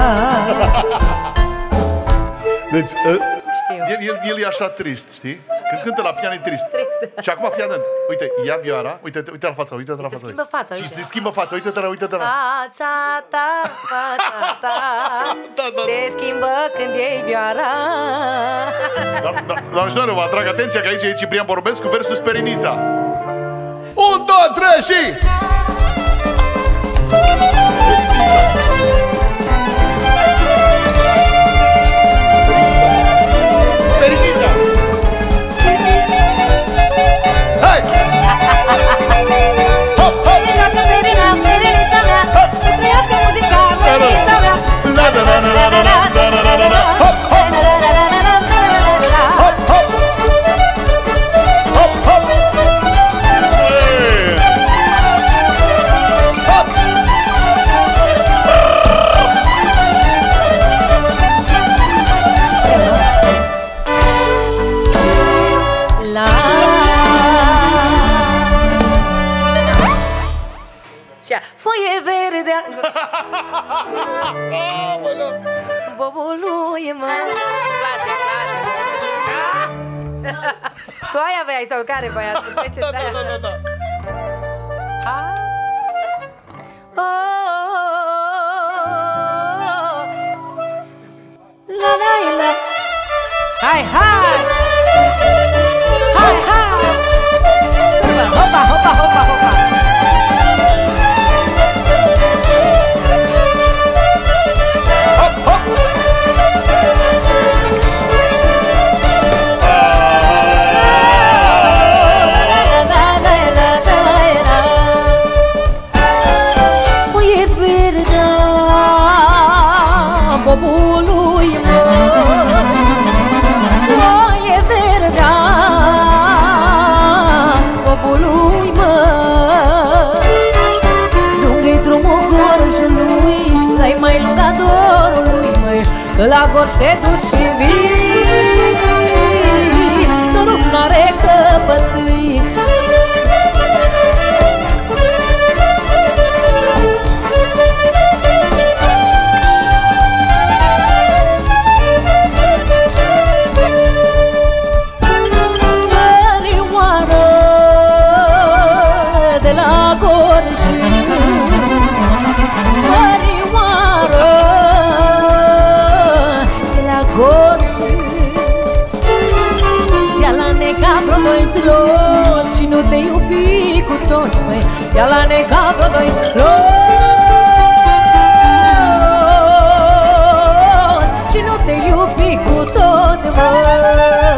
Deci, Știu. el e așa trist, știi? Când cântă la pian e trist. Și acum fii atent. Uite, ia Vioara, uite la fața, uite la fața. Se schimbă fața, uite. Și se schimbă fața, uite-te la. Fața ta, se schimbă când iei Vioara. Doamne și doamne, vă atrag atenția că aici e Ciprian Borbescu versus Perinița. 1, 2, 3 și... Perinița! Hai! Hop, hop! Joacă Perinița mea, să trăiască muzica Perinița mea. Hop, hop! Hop, hop! Hop, hop! Hop! La foie verde, bobului, mă. Place. Tu aia aveai sau care băiat? Să trece de aia. Da. La la la. Hai! Sărbă, hopa. Foie verde, bobului, mă. Foie verde, bobului, mă. Lungă-i drumul gorjului, dar-i mai lunga dorului, măi, că la gorj te duci și vii, dorul n-are căpătâi. toți, măi, ia la nega vreo doi sploți. Și nu te iubi cu toți, măi.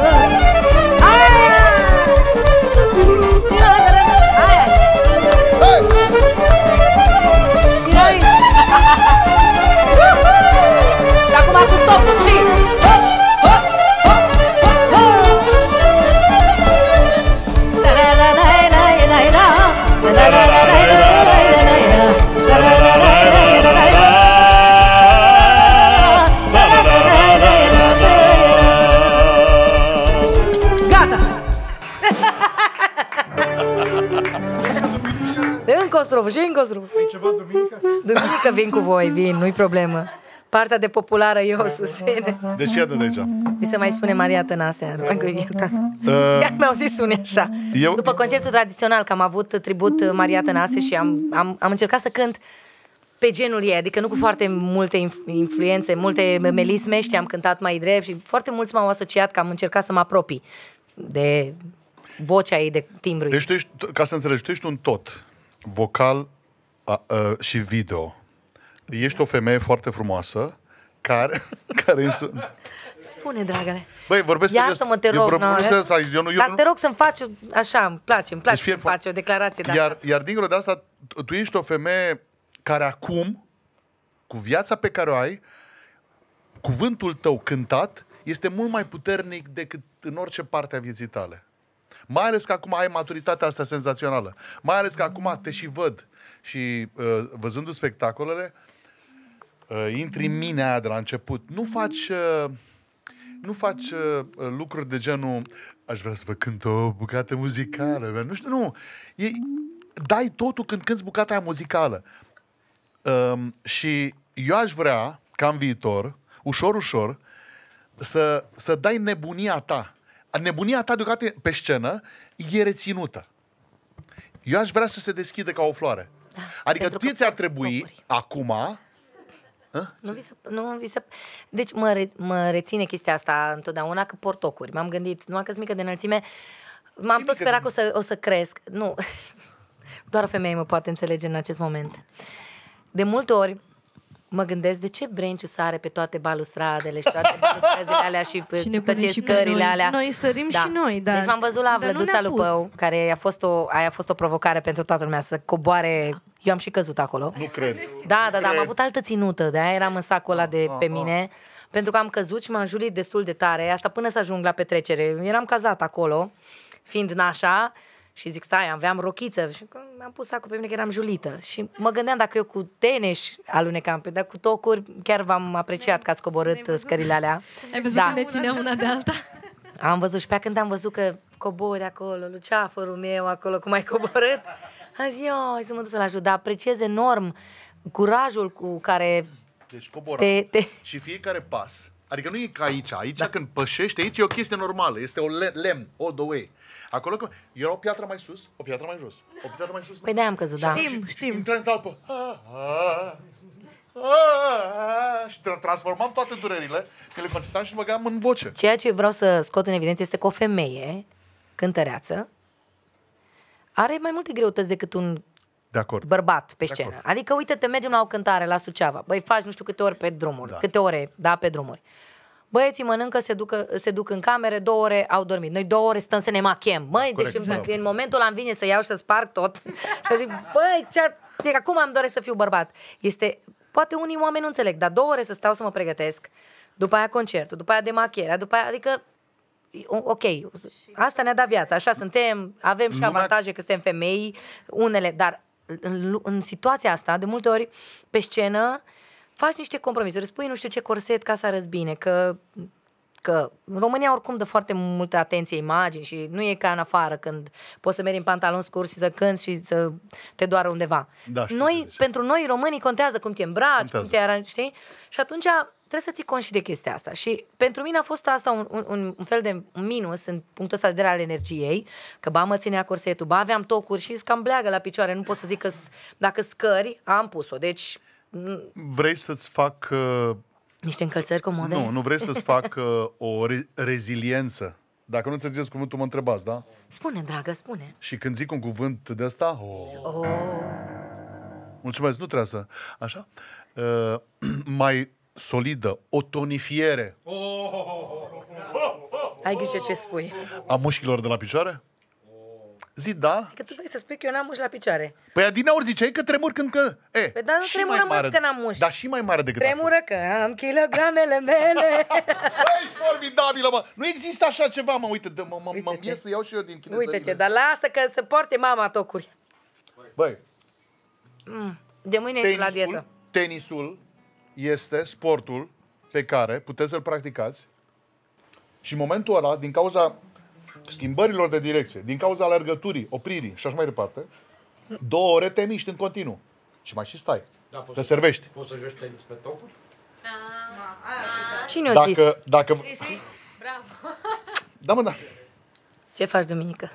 Și acum cu stopul și gata. Încă o strofă și încă o strofă. E ceva duminică? Duminică vin cu voi, vin, nu-i problemă. Partea de populară eu o susține. Deci fii atât de aici. Mi se mai spune Maria Tănase. Iar mi-au zis unii așa. Eu- După concertul tradițional, că am avut tribut Maria Tănase și am încercat să cânt pe genul ei, adică nu cu foarte multe influențe, multe melisme, știi, am cântat mai drept și foarte mulți m-au asociat că am încercat să mă apropii de vocea ei, de timbru. Deci tu ești, ca să înțelegi, tu ești un tot. Vocal și video. Ești o femeie foarte frumoasă care Spune, dragale. Băi, vorbesc serios. Iartă-mă, te rog. Dar te rog să-mi faci așa, îmi place Deci să faci o declarație. Iar dincolo de asta, tu ești o femeie care acum, cu viața pe care o ai, cuvântul tău cântat este mult mai puternic decât în orice parte a vieții tale. Mai ales că acum ai maturitatea asta senzațională. Mai ales că acum te și văd. Și văzându spectacolele, intri în minea aia de la început. Nu faci lucruri de genul aș vrea să vă cânt o bucată muzicală. Nu știu, nu. Dai totul când cânti bucata aia muzicală. Și eu aș vrea, ca în viitor, ușor, ușor, să dai nebunia ta. Nebunia ta deocamdată pe scenă e reținută. Eu aș vrea să se deschide ca o floare. Da, adică ți-ar trebui tocuri. Acum... Nu vi se... Deci mă reține chestia asta întotdeauna că port tocuri. M-am gândit, numai că-s mică de înălțime, m-am tot sperat că o să cresc. Nu, doar o femeie mă poate înțelege în acest moment. De multe ori mă gândesc de ce Brenciu sare pe toate balustradele și toate balustradele alea și pe toate scările alea. Noi sărim și noi, dar... Deci m-am văzut la Vlăduța lui Pău, care aia a fost o provocare pentru toată lumea, să coboare. Eu am și căzut acolo. Nu cred. Da, am avut altă ținută, de-aia eram în sacul ăla de pe mine, pentru că am căzut și m-am înjurit destul de tare, asta până să ajung la petrecere. Eram cazat acolo, fiind nașa, și zic, stai, aveam rochiță și am pus sacul pe mine că eram julită. Și mă gândeam dacă eu cu teneș alunecam, dar cu tocuri chiar v-am apreciat că ați coborât scările alea. Ai văzut că ne țineam una de alta? Am văzut și pe când am văzut că cobori acolo, luceafărul meu acolo, cum ai coborât, am zis, hai să mă duc să-l ajut, dar apreciez enorm curajul cu care deci coborăm. Și fiecare pas, adică nu e ca aici, când pășești, aici e o chestie normală, este o lemn, all the way. Acolo era o piatră mai sus, o piatră mai jos, o piatră mai sus. Păi de-aia am căzut, da. Știm. Intrai în talpă. Și transformam toate durerile, că le concentram și băgam în voce. Ceea ce vreau să scot în evidență este că o femeie cântăreață are mai multe greutăți decât un bărbat pe scenă. Adică, uite-te, mergem la o cântare la Suceava. Băi, faci nu știu câte ori pe drumuri, câte ore, pe drumuri. Băieții mănâncă, se duc în camere, 2 ore au dormit. Noi 2 ore stăm să ne machem. Măi, deci în momentul ăla îmi vine să iau și să sparg tot. Și zic, băi, acum am doresc să fiu bărbat. Poate unii oameni nu înțeleg, dar 2 ore să stau să mă pregătesc, după aia concertul, după aia demachierea, după aia, adică, ok, asta ne-a dat viața, așa suntem, avem și avantaje că suntem femei, unele, dar în situația asta, de multe ori, pe scenă, faci niște compromisuri, spui nu știu ce corset ca să arăți bine, că în România oricum dă foarte multă atenție imagini și nu e ca în afară când poți să mergi în pantaloni scurți și să cânti și să te doară undeva. Da, Pentru noi românii contează cum te îmbraci, cum te aranji, știi? Și atunci trebuie să ții cont și de chestia asta. Și pentru mine a fost asta un fel de minus în punctul ăsta de vedere al energiei, că mă ținea corsetul, aveam tocuri și cam bleagă la picioare, nu pot să zic că dacă scări, am pus-o. Deci vrei să-ți fac niște încălțări comode? Nu vrei să-ți fac o reziliență Dacă nu înțelegeți cuvântul, mă întrebați, da? Spune, dragă, spune. Și când zic un cuvânt de ăsta, mulțumesc, nu trebuie să... Așa? Mai solidă, o tonifiere Ai grijă ce spui. a mușchilor de la picioare? Zi, da? Că tu vrei să spui că eu n-am mușchi la picioare. Păi adineauri ziceai că tremur când că... Păi dar nu și tremură, mai mă, mare, că n-am mușchi. Dar și mai mare decât Tremură că am kilogramele mele. Băi, ești formidabilă, mă! Nu există așa ceva, mă, uite, mă ies să iau și eu din chinezările. Uite-te, dar lasă că se poarte mama tocuri. Băi, De mâine intru la dietă. tenisul este sportul pe care puteți să-l practicați și în momentul ăla, din cauza schimbărilor de direcție, din cauza alergăturii, opririi și așa mai departe, 2 ore te miști în continuu și mai și stai. Da, Te servești. Poți să joci tenis pe tocuri? Cine o zis? Dacă... Bravo. Da, mă, da. Ce faci, duminică?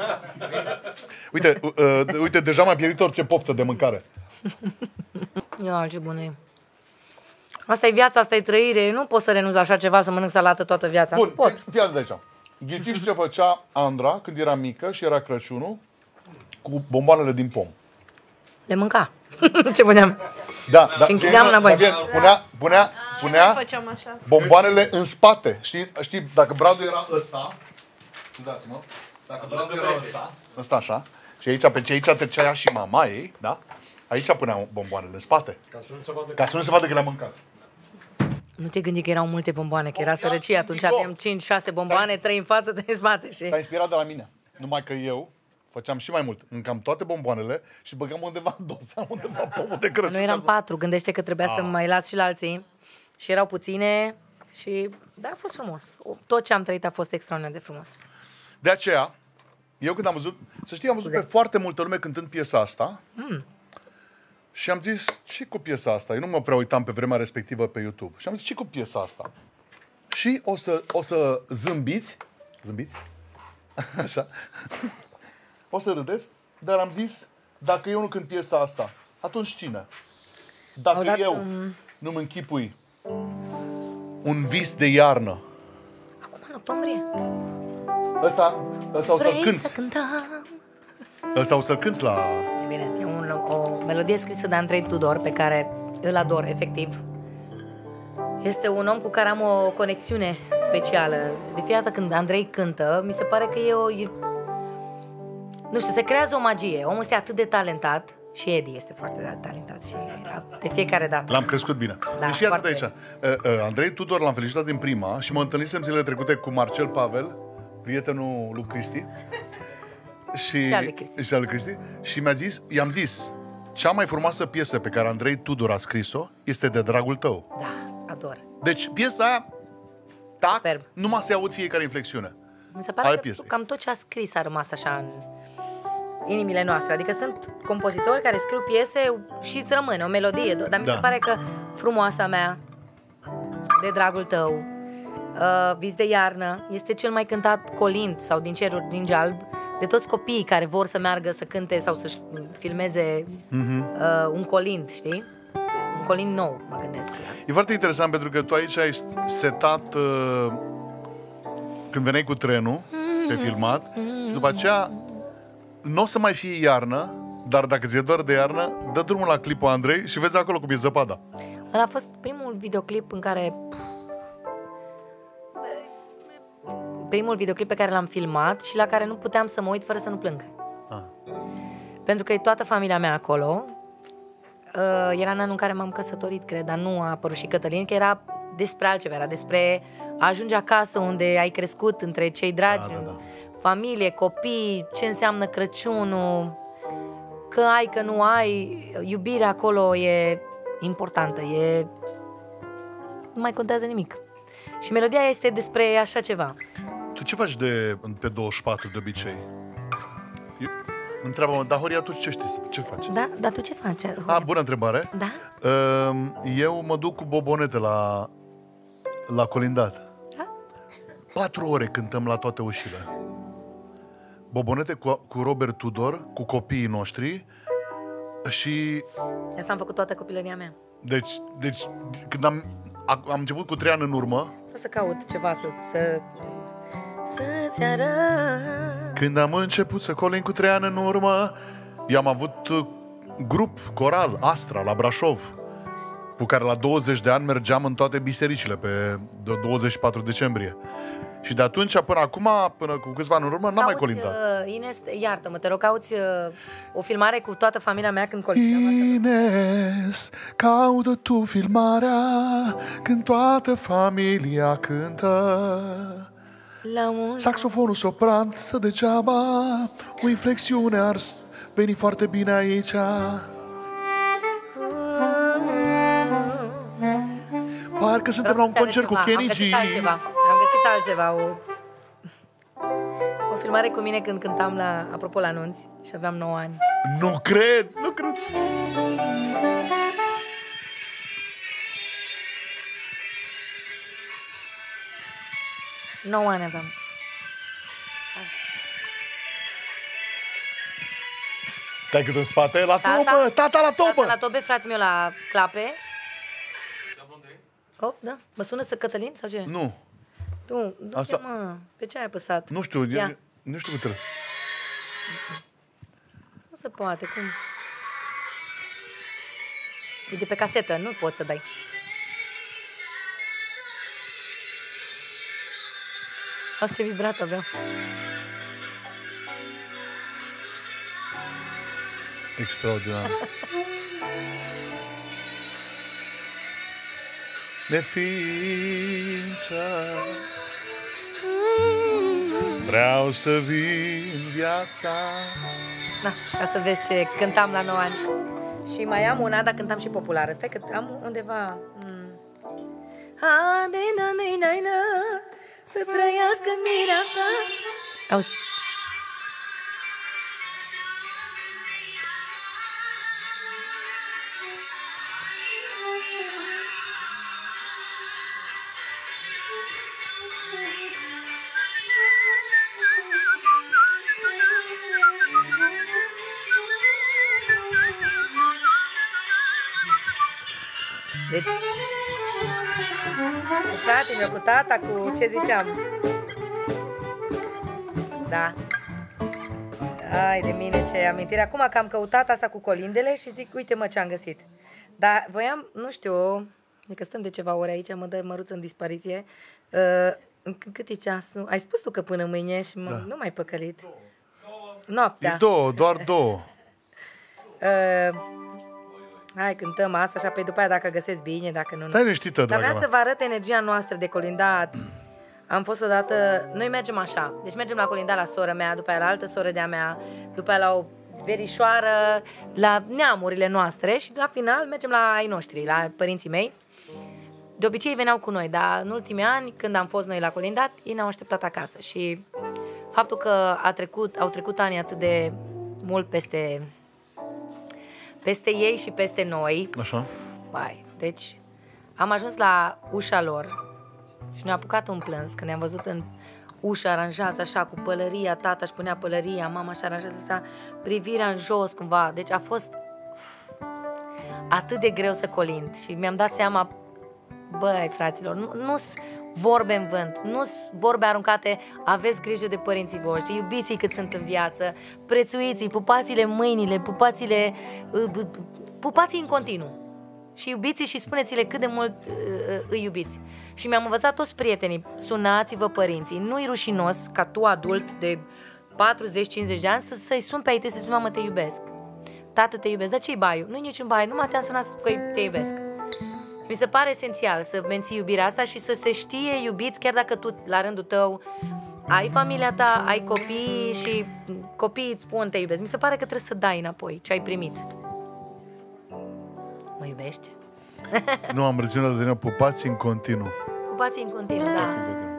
Uite, deja m-a pierit orice poftă de mâncare. Ia, ce bună e. Asta e viața, asta e trăire. Nu pot să renunț la așa ceva, să mănânc salată toată viața. Bun, Nu pot. fii atent de aici. Ghiciți ce făcea Andra când era mică și era Crăciunul cu bomboanele din pom. Le mânca. Ce puneam? Da, da. Și închideam înapoi. Punea Făceam așa. bomboanele în spate. Știi, dacă bradul era ăsta, scuzați-mă, dacă bradul era ăsta așa, și aici trecea ea și mama ei, da? Aici punea bomboanele în spate, ca să nu se vadă că le-a mâncat. Nu te gândi că erau multe bomboane, că era sărăcie. Atunci aveam 5-6 bomboane, 3 în față, 3 în spate. Și... S-a inspirat de la mine. Numai că eu făceam și mai mult. Mâncam toate bomboanele și băgam undeva în dosar, undeva pomul de Crăciun. Noi eram 4, gândește că trebuia să mai las și la alții. Și erau puține și da, a fost frumos. Tot ce am trăit a fost extraordinar de frumos. De aceea, eu când am văzut, să știi, am văzut pe foarte multă lume cântând piesa asta și am zis, ce cu piesa asta? Eu nu mă prea uitam pe vremea respectivă pe YouTube. Și am zis, ce cu piesa asta? Și o să zâmbiți, așa, o să râdeți, dar am zis, dacă eu nu cânt piesa asta, atunci cine? Dacă eu nu-mi închipui un vis de iarnă, Acum în octombrie. ăsta o să-l Vrei cânti. să cântăm. Ăsta o să-l cânti la... E bine, e o melodie scrisă de Andrei Tudor, pe care îl ador, efectiv. Este un om cu care am o conexiune specială. De fiecare dată când Andrei cântă, mi se pare că nu știu, se creează o magie. Omul este atât de talentat și Edi este foarte talentat și de fiecare dată. L-am crescut bine. Da, Deci iată de foarte. aici. Andrei Tudor l-am felicitat din prima și mă întâlnisem zilele trecute cu Marcel Pavel, prietenul lui Cristi. Și al lui Cristi. Și i-am zis, cea mai frumoasă piesă pe care Andrei Tudor a scris-o este De dragul tău. Da, ador. Deci piesa aia, tac, Superb. numai să-i aud fiecare inflexiune. Mi se pare Ale că piesei. cam tot ce a scris a rămas așa în inimile noastre. Adică sunt compozitori care scriu piese și îți rămâne o melodie, dar mi se pare că Frumoasa mea, De dragul tău, Vis de iarnă, este cel mai cântat colind sau Din ceruri din alb de toți copiii care vor să meargă să cânte sau să-și filmeze un colind, știi? Un colind nou, mă gândesc. E foarte interesant pentru că tu aici ai setat când veneai cu trenul pe filmat și după aceea nu o să mai fie iarnă, dar dacă ți-e doar de iarnă, dă drumul la clipul Andrei și vezi acolo cum e zăpada. Ăla a fost primul videoclip în care... Primul videoclip pe care l-am filmat și la care nu puteam să mă uit fără să nu plâng. Pentru că e toată familia mea acolo. Era în anul în care m-am căsătorit, cred, dar nu a apărut și Cătălin, că era despre altceva, era despre a ajunge acasă unde ai crescut între cei dragi, familie, copii, ce înseamnă Crăciunul, că ai, că nu ai, iubirea acolo e importantă, nu mai contează nimic. Și melodia este despre așa ceva. Tu ce faci pe 24 de obicei? Întreabă-mă, dar Horia, tu ce știi? Ce faci? Da, dar tu ce faci? Bună întrebare. Da? Eu mă duc cu bobonete la colindat. 4 ore cântăm la toate ușile. Bobonete cu Robert Tudor, cu copiii noștri și... Asta am făcut toată copilăria mea. Deci când am început cu 3 ani în urmă... Vreau să caut ceva să-ți arăt. Când am început să colin cu 3 ani în urmă, eu am avut grup coral Astra la Brașov, cu care la 20 de ani mergeam în toate bisericile pe 24 decembrie. Și de atunci până acum, până cu câțiva ani în urmă, n-am mai colindat. Ines, iartă-mă, te rog, cauți o filmare cu toată familia mea când colindam. Ines, caută tu filmarea când toată familia cântă. Saxofonul sopran stă degeaba, o inflexiune ar veni foarte bine aici. Parcă suntem la un concert cu Kenny G. Am găsit altceva. O filmare cu mine când cântam apropo, la anunți și aveam 9 ani. Nu cred. 9 ani aveam. Stai cât în spate, la tobă, tata la tobă. Tata la tobe, fratele meu la clape. Oh, da. Mă sună să Cătălin sau ce? Nu. Tu, du-te, mă. Pe ce ai apăsat? Nu știu, nu știu cum trebuie. Nu se poate, cum? E de pe casetă, nu poți să dai. Auzi ce vibrat aveau. Extraordinar. Neființă, vreau să vin viața. Da, ca să vezi ce cântam la 9 ani. Și mai am una, dar cântam și populară. Stai că am undeva... Să trăiască mireasa. Auzi. Deci, cu fratele meu, cu tata, cu ce ziceam. Da. Ai de mine, ce amintire. Acum că am căutat asta cu colindele și zic, uite mă ce am găsit. Dar voiam, nu știu, că stăm de ceva ore aici, mă dă măruță în dispariție. Cât e ceasul? Ai spus tu că până mâine și nu m-ai păcălit. Noaptea. E doar două. Hai, cântăm asta așa, pe după aia dacă găsesc bine, dacă nu. Stai liniștită, Dar vreau dragă să vă arăt energia noastră de colindat. Am fost odată, noi mergem așa, deci mergem la colindat la sora mea, după aia la altă soră de-a mea, după aia la o verișoară, la neamurile noastre și la final mergem la ai noștri, la părinții mei. De obicei veneau cu noi, dar în ultimii ani, când am fost noi la colindat, ei ne-au așteptat acasă și faptul că au trecut ani atât de mult peste ei și peste noi. Așa. Vai, deci am ajuns la ușa lor și ne-a apucat un plâns, că ne-am văzut în ușă aranjați așa, cu pălăria, tata își punea pălăria, mama și aranjat așa, privirea în jos cumva, deci a fost atât de greu să colind și mi-am dat seama, băi, fraților, nu-s vorbe în vânt, nu-s vorbe aruncate, aveți grijă de părinții voștri, iubiți-i cât sunt în viață, prețuiți-i, pupați-le mâinile, pupați-i în continuu. Și iubiți-i și spuneți-le cât de mult îi iubiți. Și mi-am învățat toți prietenii, sunați-vă părinții, nu-i rușinos ca tu adult de 40-50 de ani să-i suni pe ai tăi, să-i spui, mamă, te iubesc, tată, te iubesc, dar ce-i baiul? Nu-i niciun baiu, numai te-am sunat că te iubesc. Mi se pare esențial să menții iubirea asta și să se știe iubiți, chiar dacă tu, la rândul tău, ai familia ta, ai copii și copiii îți spun te iubesc. Mi se pare că trebuie să dai înapoi ce ai primit. Mă iubești? Nu am reținut de pupați în continuu. Pupați în continuu, da.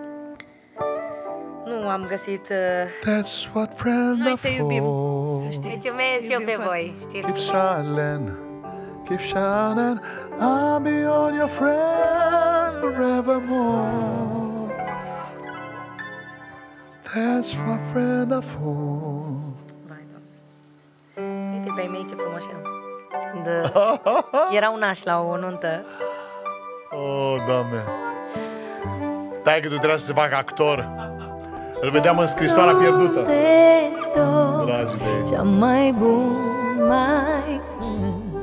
Nu am găsit... That's what friends Noi te iubim, să știi. Îți iubesc și eu pe voi. Keep shining, keep shining, I'll be on your friend forevermore. That's what friends are for. Vai, Doamne. Uite pe ai mei ce frumos erau. Când era un naș la o nuntă. Oh, Doamne. Dai că tu trebuia să se facă actor. Îl vedeam în scrisoarea pierdută. Dragii de cea mai bun, mai sfânt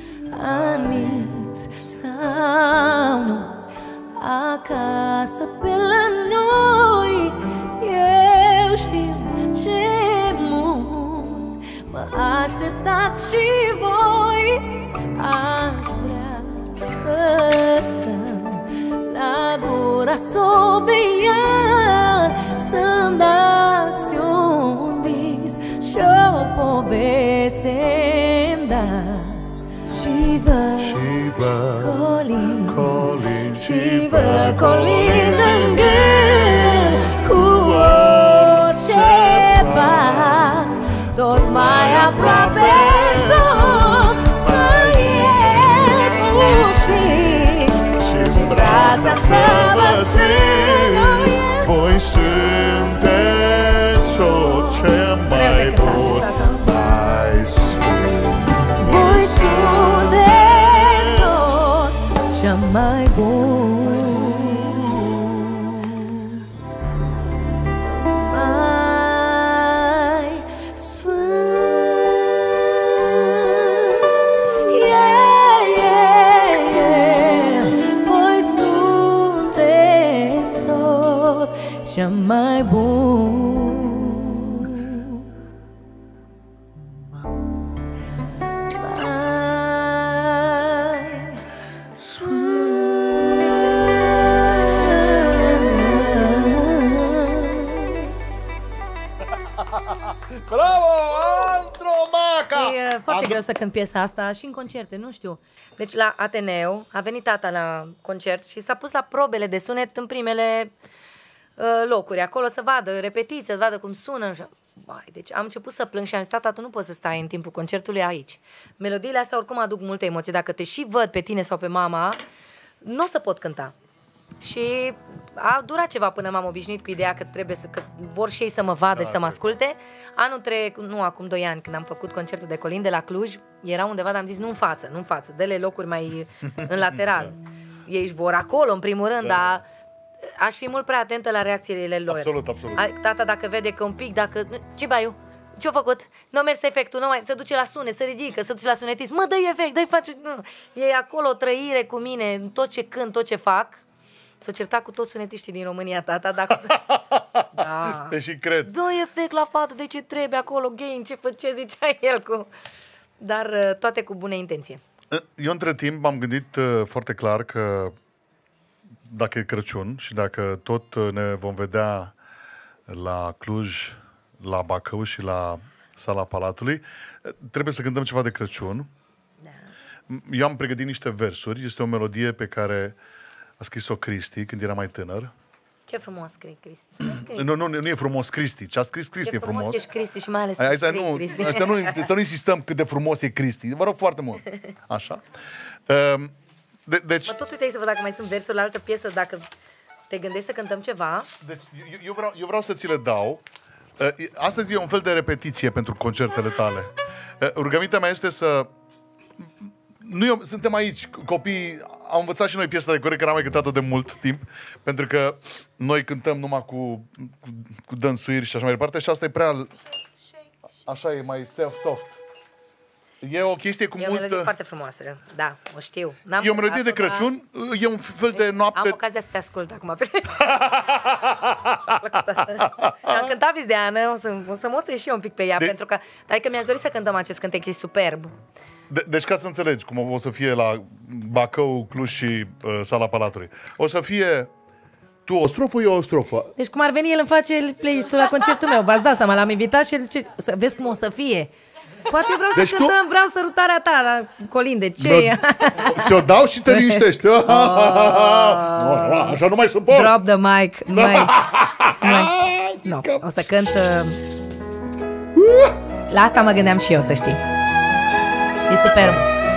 anis sau nu, acasă pe la noi. Eu știu ce mult mă așteptați și voi. Aș vrea să stăm la gura sobei, să-mi dați un vis și o poveste, da. Și vă colin, și vă colin în gând, cu orice pas, tot mai aproape tot mai e puțin, și brața să vă strâng. Voi sunteți tot ce mai bun, mai sfânt. Voi sunteți tot ce mai bun, mai sfânt. Yeah, yeah, yeah. Voi sunteți tot ce mai bun. Bravo, Andromaca! E foarte greu să cânt piesa asta și în concerte, nu știu. Deci la Ateneu a venit tata la concert și s-a pus la probele de sunet în primele locuri, acolo să vadă repetiție, să vadă cum sună. Bai, deci am început să plâng și am zis, tata, tu nu poți să stai în timpul concertului aici. Melodiile astea oricum aduc multe emoții. Dacă te și văd pe tine sau pe mama, nu o să pot cânta. Și a durat ceva până m-am obișnuit cu ideea că trebuie că vor și ei să mă vadă și să mă asculte. Anul trecut, nu, acum 2 ani, când am făcut concertul de Colin de la Cluj, era undeva, dar am zis, nu în față, dă-le locuri mai în lateral. Ei își vor acolo, în primul rând, dar aș fi mult prea atentă la reacțiile lor. Absolut. Tata, dacă vede că un pic, ce baiu? Ce-a făcut? Nu a mers efectul, se duce la sunet, se ridică, se duce la sunetist. Mă, dă-i efect, dă-i face... Nu. E acolo o trăire cu mine, în tot ce cânt, tot ce fac. S-o certat cu toți sunetiștii din România, tata, dacă... Da. Te și cred. Dă-i efect la fată, de ce trebuie acolo, gain, ce zicea el cu... Dar toate cu bune intenție. Eu între timp m-am gândit foarte clar că dacă e Crăciun și dacă tot ne vom vedea la Cluj, la Bacău și la Sala Palatului, trebuie să cântăm ceva de Crăciun. Da. Eu am pregătit niște versuri. Este o melodie pe care a scris-o Cristi când era mai tânăr. Ce frumos scrie Cristi. Nu e frumos Cristi. Ce a scris Cristi e frumos. Ești Cristi și mai ales să nu insistăm cât de frumos e Cristi. Vă rog foarte mult. Așa. Deci... Mă tot uitai să văd dacă mai sunt versuri la altă piesă, dacă te gândești să cântăm ceva. Deci, eu vreau să ți le dau. Astăzi e un fel de repetiție pentru concertele tale. Rugămintea mea este să... Suntem aici, copiii, am învățat și noi piesa de corect, că n-am mai cântat-o de mult timp, pentru că noi cântăm numai cu dănsuiri și așa mai departe și asta e prea... Așa e, mai soft. E o chestie cu multă... E o melodie foarte frumoasă, da, o știu. E o melodie de Crăciun, e un fel de noapte... Am ocazia să te ascult acum. Am cântat Vis de Ană, o să moței și eu un pic pe ea, pentru că... Adică mi-aș dori să cântăm acest cântec, e superb. Deci ca să înțelegi cum o să fie la Bacău, Cluj și Sala Palatului. O să fie tu o strofă, eu o strofă. Deci cum ar veni, el îmi face playlist-ul la concertul meu. V-ați dat seama, l-am invitat și el zice, să vezi cum o să fie. Poate vreau să cântăm, vreau sărutarea ta la Colin, de ce e? Ți-o dau și te liniștești. Așa nu mai suport. Drop the mic. No. O să cânt... La asta mă gândeam și eu, să știi. E superb.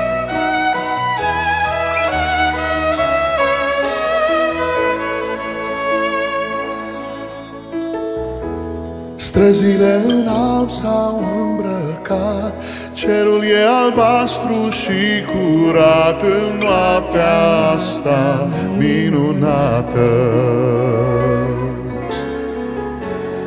Străzile în alb s-au îmbrăcat, cerul e albastru și curat în noaptea asta minunată.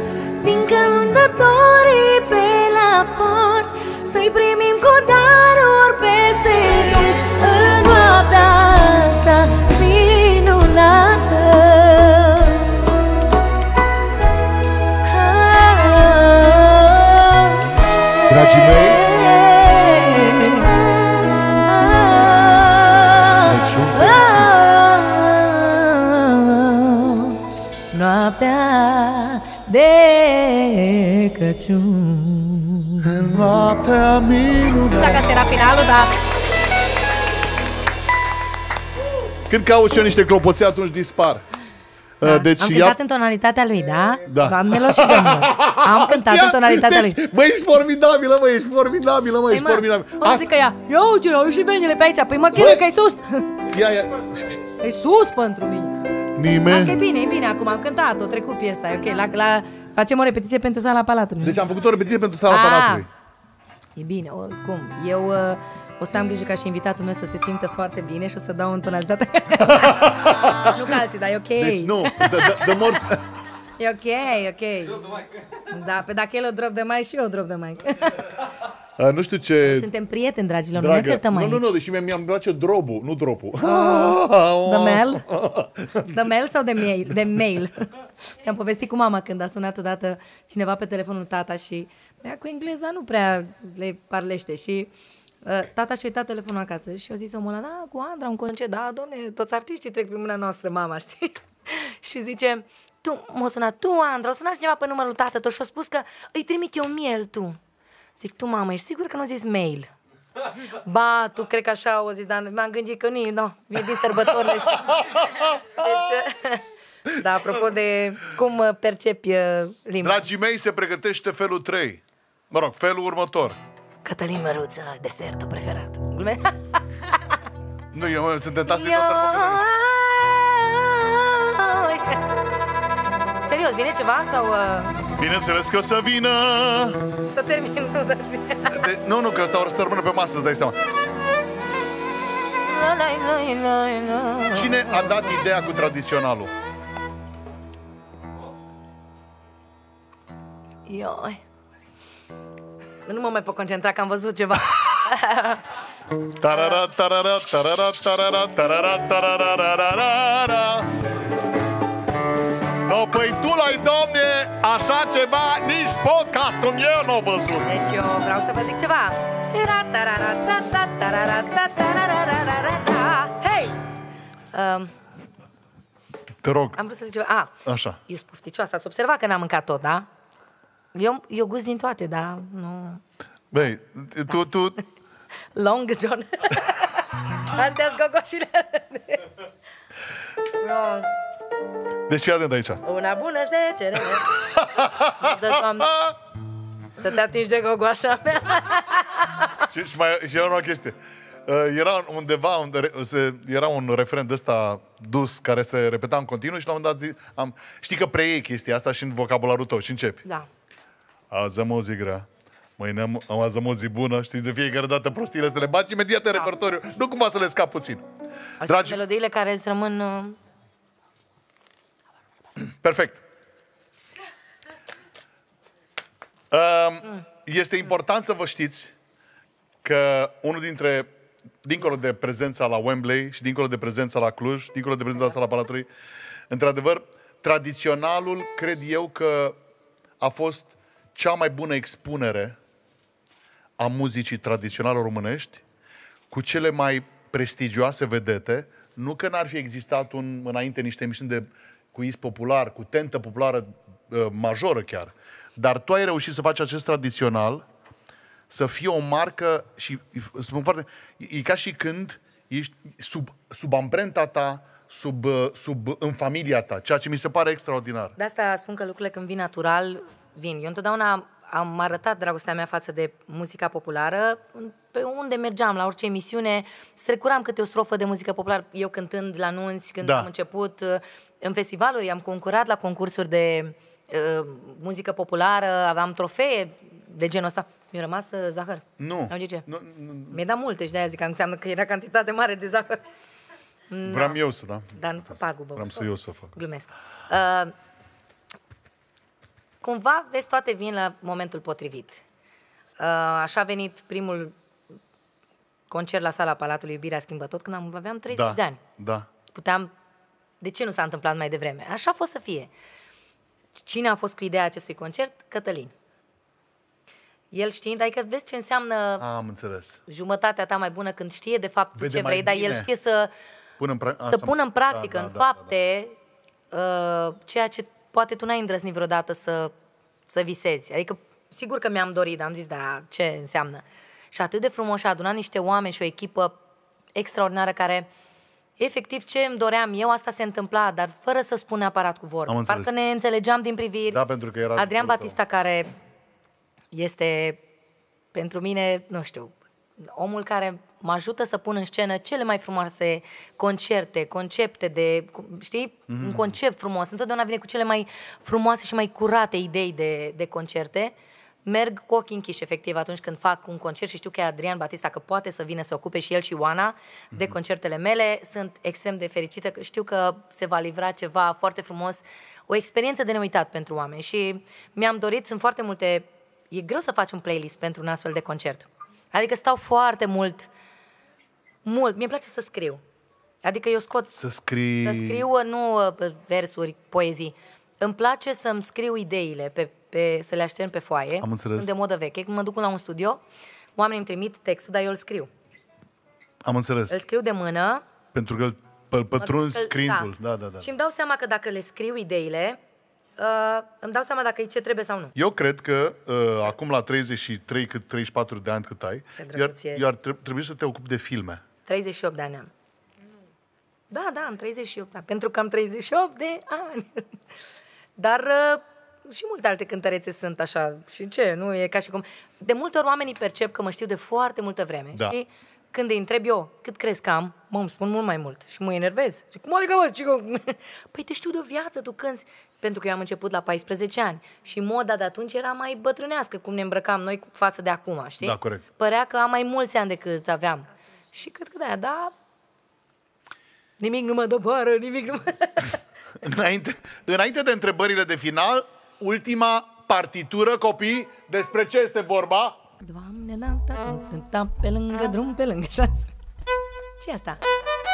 Dragii mei, noaptea de Crăciun. noaptea minunată. Dacă asta era finalul, da. Când cauți eu niște clopoței, atunci dispar. Deci, am cântat în tonalitatea lui, da? Da. Doamnelor și domnilor. Am cântat în tonalitatea lui. Bă, ești formidabilă, mă, ești formidabilă, mă, ești formidabilă. Mă zic că ea, ia uite, au ieșit venile pe aici. Păi mă chinui că e sus. Ia. E sus pentru mine. Asta e Nimeni. bine, e bine. Acum am cântat, o trecut piesa, e ok. Facem o repetiție pentru Sala Palatului. Deci am făcut o repetiție pentru Sala Palatului. E bine, oricum. Eu o să am grijă ca și invitatul meu să se simtă foarte bine și o să dau în tonalitate. Nu ca alții, dar e ok. Deci nu, de morți. E ok, e ok. Da, pe dacă el o drop de mai și eu o drop de mai. Nu știu ce... Suntem prieteni, dragilor, nu ne certăm aici. Nu, deci mi-am place drobul, nu dropul. The mail? The mail sau de mail? Ți-am povestit cu mama când a sunat odată cineva pe telefonul tata și cu engleza nu prea le parlește și tata și-a uitat telefonul acasă și a zis omul ăla, da, cu Andra, un concert, da, domne, toți artiștii trec prin mâna noastră, mama, știi? Și zice, m-a sunat, tu, Andra, o sunat cineva pe numărul tată tău și a spus că îi trimit eu mail, tu. Zic, tu, mamă, ești sigur că nu a zis mail? Ba, tu cred că așa o zis, dar m-am gândit că nu, e din sărbătorile și... Deci, da, apropo de cum percepi limba. Dragii mei, se pregătește felul 3. Mă rog, felul următor. Cătălin Măruță, desertul preferat. Nu, eu sunt tentat să-i tot Serios, vine ceva sau... Bineînțeles că o să vină. Să termin, nu, dar... Nu, că ăsta o să rămână pe masă, îți dai seama. Cine a dat ideea cu tradiționalul? Ioi. Nu mă mai pot concentra că am văzut ceva. Tarara, tarara, tarara, tarara, tarara, tarara. No, păi tu l-ai, domne, așa ceva, nici podcastul meu n-o văzut. Deci eu vreau să vă zic ceva. Hei! Te rog. Am vrut să zic ceva. Așa. Eu sunt pofticioasă, ați observat că n-am mâncat tot, da? Eu gust din toate, da? Nu... Băi, tu... Long John. Astea-s gogoșile. No. Deci fii atent aici. Una bună secere. Să te atingi de gogoașa mea. Și era o chestie. Era undeva, era un refren de ăsta dus, care se repeta în continuu și la un moment dat știi că preiei chestia asta și în vocabularul tău și începi. Da. Azi am o zi grea, mâine am o zi bună, știi, de fiecare dată prostiile să le bați imediat în repertoriu, nu cumva să le scap puțin. Astea sunt melodiile care îți rămân... Perfect. Este important să vă știți că unul dintre, dincolo de prezența la Wembley și dincolo de prezența la Cluj, dincolo de prezența la Sala Palatului, într-adevăr, tradiționalul, cred eu că a fost cea mai bună expunere a muzicii tradiționale românești cu cele mai prestigioase vedete. Nu că n-ar fi existat înainte niște emisiuni cu is popular, cu tentă populară majoră chiar, dar tu ai reușit să faci acest tradițional să fie o marcă și, spun foarte, e ca și când ești sub amprenta ta, în familia ta, ceea ce mi se pare extraordinar. De asta spun că lucrurile când vin natural, vin. Eu întotdeauna am arătat dragostea mea față de muzica populară. Pe unde mergeam, la orice emisiune, strecuram câte o strofă de muzică populară. Eu cântând la nunți, când am început în festivaluri, am concurat la concursuri muzică populară, aveam trofee de genul ăsta. Mi-a rămas zahăr. Nu. Mi-a dat multe și de-aia zic că înseamnă că era cantitate mare de zahăr. Vreau eu să, da. Dar nu fă pagubă. Vreau să eu să fac. Glumesc. Cumva, vezi, toate vin la momentul potrivit. Așa a venit primul concert la Sala Palatului, Iubirea schimbă tot, când aveam 30 de ani. Da. Puteam... De ce nu s-a întâmplat mai devreme? Așa a fost să fie. Cine a fost cu ideea acestui concert? Cătălin. El știind, adică vezi ce înseamnă Am înțeles. jumătatea ta mai bună când știe de fapt Vede ce mai vrei, dar el bine. știe să pună în practică, în fapte, ceea ce poate tu n-ai îndrăznit vreodată să visezi. Adică, sigur că mi-am dorit, am zis, da, ce înseamnă? Și atât de frumos și a adunat niște oameni și o echipă extraordinară care, efectiv, ce îmi doream eu, asta se întâmpla, dar fără să spun neapărat cu vorbe. Parcă ne înțelegeam din priviri. Da, pentru că era Adrian Batista, care este, pentru mine, nu știu, omul care mă ajută să pun în scenă cele mai frumoase concerte, concepte de, știi, un concept frumos. Întotdeauna vine cu cele mai frumoase și mai curate idei de concerte. Merg cu ochii închiși, efectiv, atunci când fac un concert și știu că e Adrian Batista, că poate să vină să ocupe și el și Oana de concertele mele. Sunt extrem de fericită că știu că se va livra ceva foarte frumos, o experiență de neuitat pentru oameni. Și mi-am dorit, sunt foarte multe, e greu să faci un playlist pentru un astfel de concert. Adică stau foarte mult, mie-mi place să scriu. Adică eu să scriu, nu versuri, poezii. Îmi place să-mi scriu ideile, să le aștern pe foaie. Sunt de modă veche. Când mă duc la un studio, oamenii îmi trimit textul, dar eu îl scriu. Am înțeles. Îl scriu de mână. Pentru că îl pătrunzi scriind-ul. Da. Și îmi dau seama că dacă le scriu ideile, îmi dau seama dacă e ce trebuie sau nu. Eu cred că acum la 33, 34 de ani cât ai, eu ar trebui să te ocupi de filme. 38 de ani am. Da, am 38 de ani. Pentru că am 38 de ani. Dar și multe alte cântărețe sunt așa. Și ce? Nu e ca și cum... De multe ori oamenii percep că mă știu de foarte multă vreme. Da. Și când îi întreb eu cât crezi că am, îmi spun mult mai mult. Și mă enervez. Și cum adică, mă? Păi te știu de o viață, tu cânti. Pentru că eu am început la 14 ani. Și moda de atunci era mai bătrânească, cum ne îmbrăcam noi față de acum, știi? Da, corect. Părea că am mai mulți ani decât aveam. Și cred că de-aia, da... Nimic nu mă doboară, nimic nu mă... Înainte de întrebările de final, ultima partitură, copii, despre ce este vorba? Doamne, da, pe lângă drum, pe lângă șans. Ce e asta?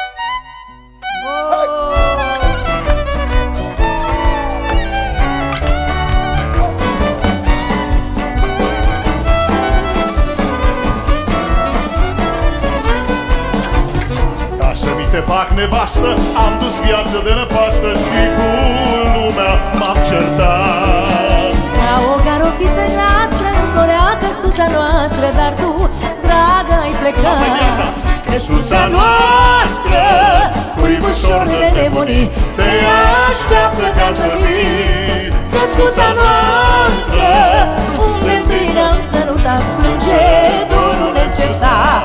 Ca să mi te fac nevastă, am dus viață de năpastă și cu lumea m-am certat. Ca o garofiță noastră înflorea căsuța noastră, dar tu, dragă, ai plecat. Căsuța noastră, cuibușor de nebunie, te așteaptă ca să vii. Căsuța noastră, unde întâi ne-am sărutat, plânge dorul neîncetat.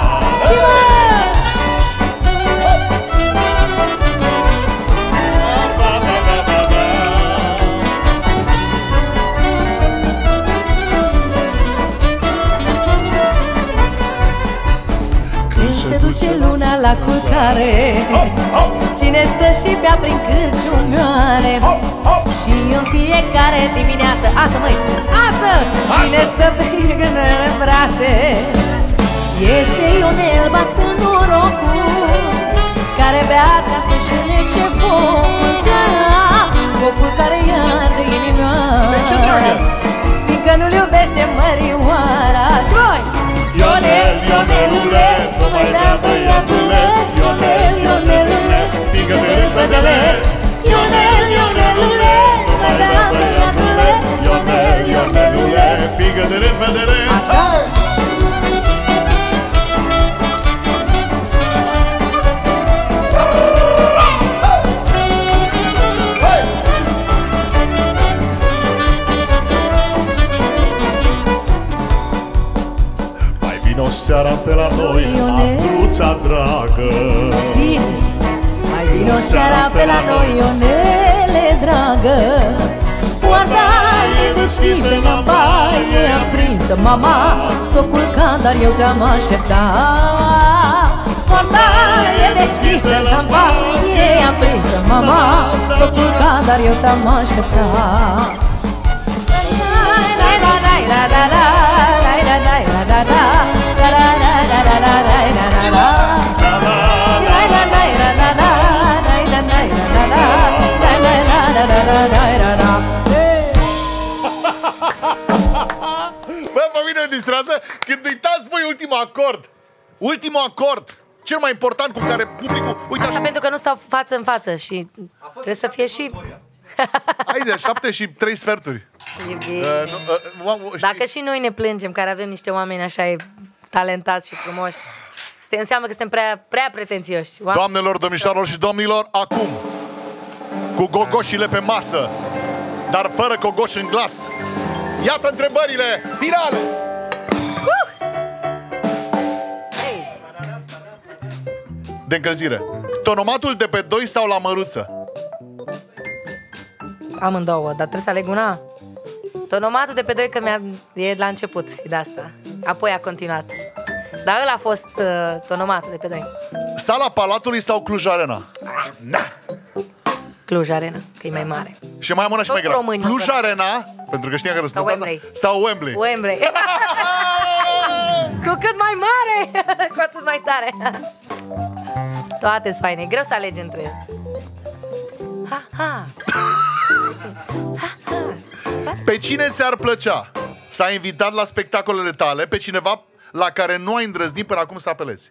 Se duce luna la culcare, cine stă și bea prin cârciumioare, și în fiecare dimineață, ață măi, ață, cine stă pe gână în brațe, este Ionel, bată norocul, care bea ca să-și lege focul care arde inimioara, fiindcă nu-l iubește mărioara. Și voi! Ionel, Ionelule, nu mai bea băiatule, Ionel, Ionelule, figă-te-le, fetele. Ionel, Ionelule, nu mai bea băiatule, Ionel, Ionelule, figă-te-le, fetele. Așa? Vino seara pe la noi, Andruța dragă. Bine, mai vino seara pe la noi, Ionele dragă. Poarta e deschisă, mama, e aprinsă, mama, s-o culca, dar eu te-am așteptat. Poarta e deschisă, mama, e aprinsă, mama, s-o culca, dar eu te-am așteptat. Bă, pe mine mă distrează când uitați voi ultimul acord. Ultimul acord. Cel mai important cu care publicul... Uite Asta așa. pentru că nu stau față în față și trebuie să fie și... Haide, 7 și 3 sferturi. Dacă și noi ne plângem, care avem niște oameni așa talentați și frumoși, înseamnă că suntem prea pretențioși. Doamnelor, domnișoarelor și domnilor, acum, cu gogoșile pe masă, dar fără gogoș în glas, iată întrebările finale! Hey. De încălzire. Tonomatul de pe 2 sau la măruță? Amândouă, dar trebuie să aleg una. Tonomatul de pe 2 că e la început, e de asta. Apoi a continuat. Dar ăla a fost tonomatul de pe 2. Sala Palatului sau Cluj Arena? Cluj Arena, că e mai mare. Și mai am una și Tot mai grea. români, Cluj mă, Arena, pentru că știam că răspunsul asta, Wembley. sau Wembley. Wembley. Cu cât mai mare, cu atât mai tare. Toate sunt faine, e greu să alegi între ele. Ha, ha. Pe cine ți-ar plăcea să ai invitat la spectacolele tale pe cineva la care nu ai îndrăznit până acum să apelezi?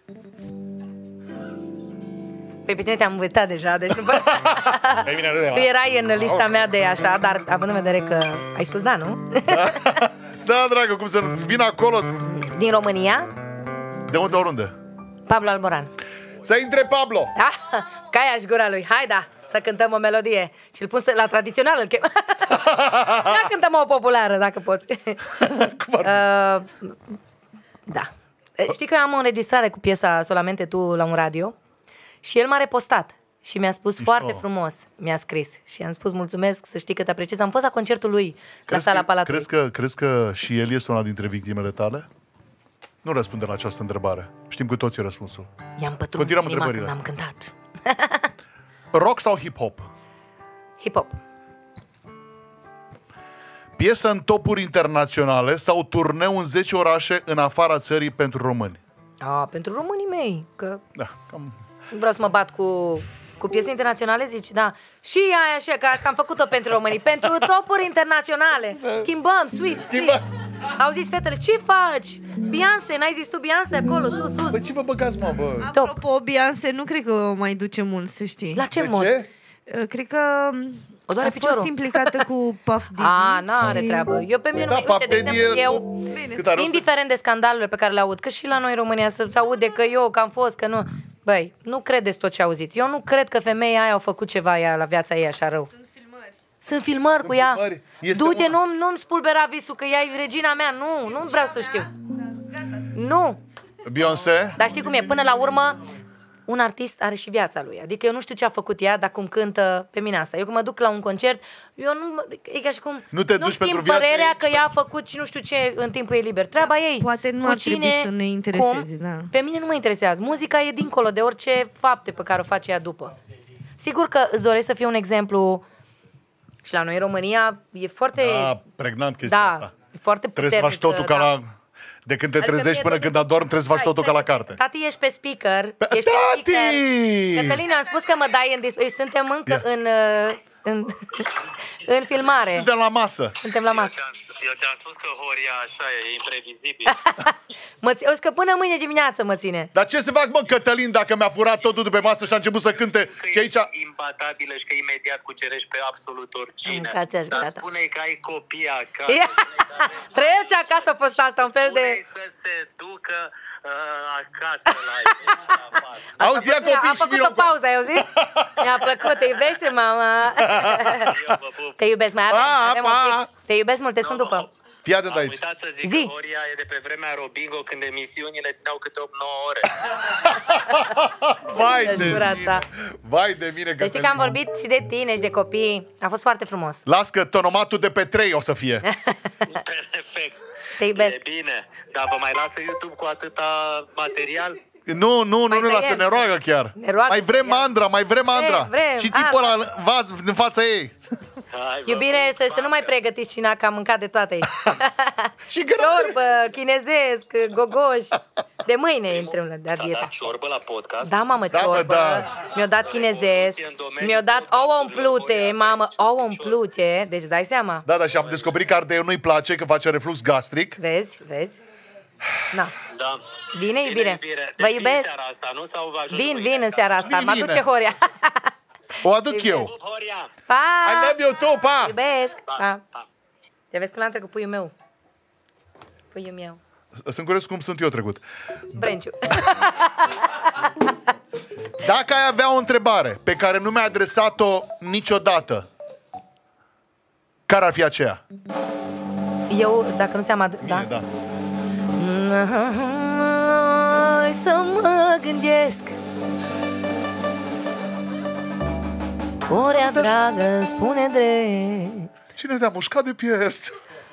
Păi pe tine te-am uitat deja, deci nu pot... Ei, bine, râde, Tu erai în lista mea de așa, dar având în vedere că ai spus da, nu? Da, dragă, cum să nu vin acolo? Din România, De unde, oriunde? Pablo Alboran. Să intre Pablo. Ah, caia și gura lui, hai da, să cântăm o melodie. Și îl pun la tradițional, îl chem. Ia cântăm o populară, dacă poți. Da. Știi că eu am o înregistrare cu piesa Solamente Tu la un radio și el m-a repostat și mi-a spus foarte frumos, mi-a scris și am spus mulțumesc, să știi că te apreciez. Am fost la concertul lui la Sala Palatului. Crezi că și el este una dintre victimele tale? Nu răspunde la această întrebare. Știm cu toții răspunsul. I-am pătruns inima când am cântat. Rock sau hip-hop? Hip-hop. Piesă în topuri internaționale sau turneu în 10 orașe în afara țării pentru români? Pentru românii mei, că Da, cam... nu vreau să mă bat cu piese internaționale, zici, da. Și aia așa, că asta am făcut-o pentru românii, pentru topuri internaționale. Schimbăm, switch. Au zis fetele, ce faci? Beyoncé, n-ai zis tu Beyoncé acolo, sus. Bă, ce vă băgați, mă, bă? Apropo, Beyoncé nu cred că o mai duce mult, să știi. La ce De mod? ce? Cred că O doare a piciorul. fost implicată cu Puff Daddy. N-are treabă. Eu pe mine Da, nu mai... Uite, de Puff Daddy exemplu, e- eu... Cât are? Indiferent de scandalurile pe care le aud, că și la noi în România se aude că eu, că am fost, că nu... Băi, nu credeți tot ce auziți. Eu nu cred că femeia aia au făcut ceva ea la viața ei așa rău. Sunt filmări cu ea. filmări. Este Du-te, una. nu-mi spulbera visul că ea e regina mea. Nu vreau să știu. Nu. Beyoncé? Dar știi cum e? Până la urmă, un artist are și viața lui. Adică eu nu știu ce a făcut ea, dar cum cântă pe mine asta. Eu când mă duc la un concert, eu nu... E ca și cum... Nu te duci știm pentru viața părerea ei? că ea a făcut și nu știu ce în timpul ei liber. Treaba ei. Poate nu Cu ar trebui cine, să ne intereseze, cum, da. Pe mine nu mă interesează. Muzica e dincolo de orice fapte pe care o face ea după. Sigur că îți doresc să fie un exemplu și la noi în România e foarte... Da, pregnant chestia Da, asta. e foarte Trebuie să puternic. faci totul ca la... De când te Adică trezești mie până tot când timpul- adormi, trebuie să faci Stai, totul ca la stai, carte. Tati, ești pe speaker. Ești Tati! pe speaker. Cătălin, am spus că mă dai în suntem încă în filmare. Suntem la masă. Suntem la masă. Eu ți-am spus că Horia așa e imprevizibil. O că până mâine dimineață mă ține. Dar ce să fac, mă, Cătălin, dacă mi-a furat totul de pe masă și a început să cânte? Că Și aici... e imbatabilă și că imediat cucerești pe absolut oricine. Mâncați-aș, Dar gata. spune că ai copii acasă. Trece acasă a fost asta, un fel de... Spune-i să se ducă acasă la ei. Auzi, ia copii Am și făcut vină o pauză, ai auzit? Mi-a plăcut, te iubește, mama. Eu vă pup. Te iubesc, mai avem un pic. Te iubesc mult, te sun după. Fii atent Am aici. uitat să zic Zi. că Horia e de pe vremea Robingo când emisiunile țineau câte 8-9 ore. Vai Ești de gura mine. ta. Vai de mine, Deci știi Cătălin. că am vorbit și de tine și de copii. A fost foarte frumos. Las că tonomatul de pe 3 o să fie. Perfect. Te iubesc. E bine, dar vă mai lasă YouTube cu atâta material? Nu Mai lasă, tăiem. ne roagă chiar. Ne roagă Mai vrem să tăiem. Andra, mai vrem Andra. Vrem, Și tipul ăla în fața ei. Hai, vă Iubire, pup. să nu mai pregătiți cina, că am mâncat de toate aici. Și grău. Ciorbă, chinezesc, gogoși. De mâine intrăm la Ți-a dieta. dat ciorbă la podcast? Da, mamă, Da, mă, ciorbă. da. Mi-au dat chinezesc. Mi-au dat ouă umplute, mamă, ouă umplute. Deci dai seama. Da, și am descoperit că ardeiul nu-i place, că face reflux gastric. Vezi? Na. Da. Bine, iubire. Vă Deci vin iubesc. seara asta, nu? Sau vă ajungi Vin mâine în seara asta. Vin, Mă vine. duce Horia. O aduc eu. Horia! Pa! I love you too, pa! Iubesc. Pa. Pa. Te vezi cum l-am trecut puiul meu. Puiul meu. Sunt curios cum sunt eu trecut. Brenciu. Dacă ai avea o întrebare pe care nu mi-ai adresat-o niciodată, care ar fi aceea? Eu, dacă nu ți-am da? Da. Să mă gândesc. Orea dragă, spune drept. Cine te-a mușcat de piept?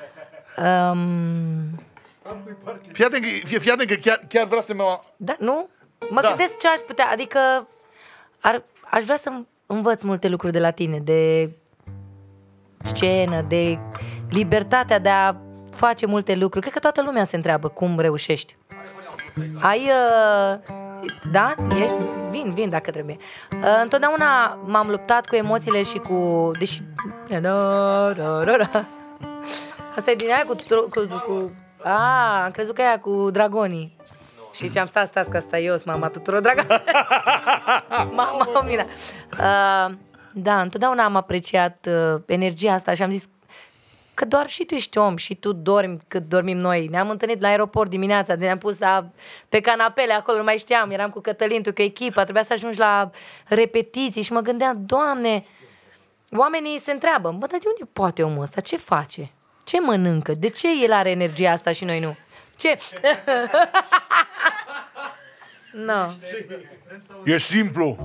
Fii atent că chiar vrea să mă... Da, nu? Mă Da. gândesc ce aș putea, adică aș vrea să învăț multe lucruri de la tine, de scenă, de libertatea de a face multe lucruri. Cred că toată lumea se întreabă cum reușești. Ai, da? Ești? Vin dacă trebuie. Întotdeauna m-am luptat cu emoțiile și cu... Deși... Asta e din aia cu am crezut că e aia cu dragonii. Și ziceam, stați, că asta eu sunt mama tuturor dragonilor. Mama mea. Da, întotdeauna am apreciat energia asta și am zis că doar și tu ești om și tu dormi cât dormim noi. Ne-am întâlnit la aeroport dimineața, ne-am pus pe canapele acolo, nu mai știam, eram cu Cătălin, tu cu echipa, trebuia să ajungi la repetiții și mă gândeam, Doamne, oamenii se întreabă, bă, dar de unde poate omul ăsta? Ce face? Ce mănâncă? De ce el are energia asta și noi nu? Ce? No. E simplu.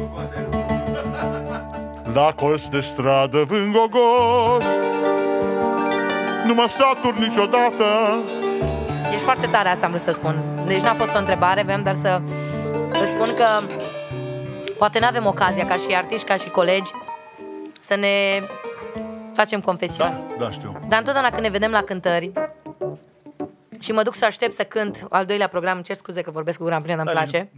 La colț de stradă vând gogor, nu mă satur niciodată. Ești foarte tare, asta am vrut să spun. Deci n-a fost o întrebare, vreau doar să îți spun că poate n-avem ocazia ca și artiști, ca și colegi să ne facem confesiuni. Da, știu. Dar întotdeauna când ne vedem la cântări și mă duc să aștept să cânt al doilea program, îmi cer scuze că vorbesc cu gura împlină, dar îmi place.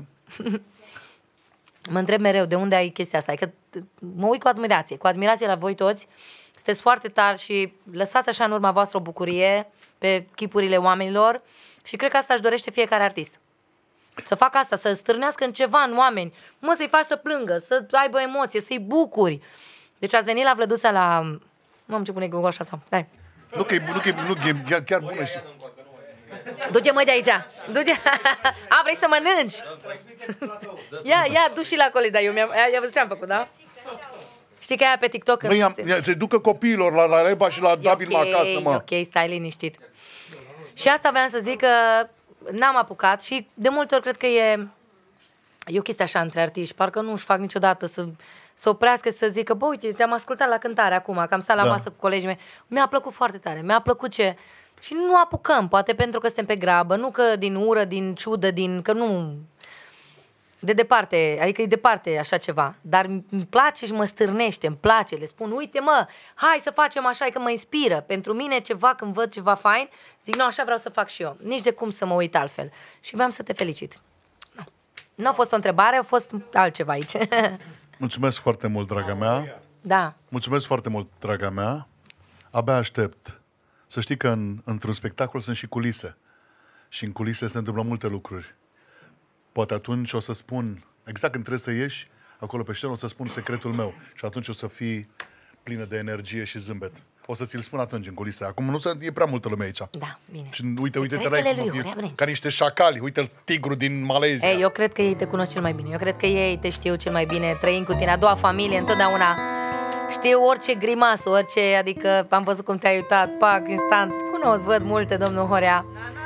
Mă întreb mereu de unde ai chestia asta. Că mă uit cu admirație la voi toți. Sunteți foarte tari și lăsați așa în urma voastră o bucurie pe chipurile oamenilor și cred că asta își dorește fiecare artist. Să facă asta, să stârnească în ceva în oameni. Mă, să-i faci să plângă, să aibă emoție, să-i bucuri. Deci ați venit la Vlăduța la... Mă, ce pune gogoașa asta. Stai. Nu că e chiar bună. Du-te, măi, de aici. Du-te. A, vrei să mănânci? Ia, du și la colegi, dar eu văzut ce am făcut, da? Știi că aia pe TikTok... Se ducă copiilor la Leba și la David acasă, mă. Ok, stai liniștit. Și asta vreau să zic că n-am apucat și de multe ori cred că e o chestie așa între artiști, parcă nu își fac niciodată să oprească, să zică, bă, uite, te-am ascultat la cântare acum, că am stat la masă cu colegii mei. Mi-a plăcut foarte tare, mi-a plăcut ce... Și nu apucăm, poate pentru că suntem pe grabă, nu că din ură, din ciudă, că nu... De departe, adică e departe așa ceva, dar îmi place și mă stârnește, îmi place, le spun, uite mă, hai să facem așa, că mă inspiră. Pentru mine ceva, când văd ceva fain, zic, nu, așa vreau să fac și eu, nici de cum să mă uit altfel. Și vreau să te felicit. Nu a fost o întrebare, a fost altceva aici. Mulțumesc foarte mult, draga mea. Da. Mulțumesc foarte mult, draga mea. Abia aștept. Să știi că într-un spectacol sunt și culise. Și în culise se întâmplă multe lucruri. Poate atunci o să spun, exact când trebuie să ieși, acolo pe scenă o să spun secretul meu. Și atunci o să fii plină de energie și zâmbet. O să ți-l spun atunci în culise. Acum e prea multă lume aici. Da, bine. Și uite-te la Secretele ei lui Horia, ca niște șacali. Uite-l tigru din Malezia. Ei, eu cred că ei te cunosc cel mai bine. Eu cred că ei te știu cel mai bine, trăind cu tine, a doua familie, întotdeauna știu orice grimasă, orice, adică am văzut cum te-ai uitat, pac, instant. Cunosc, văd multe, domnul Horia.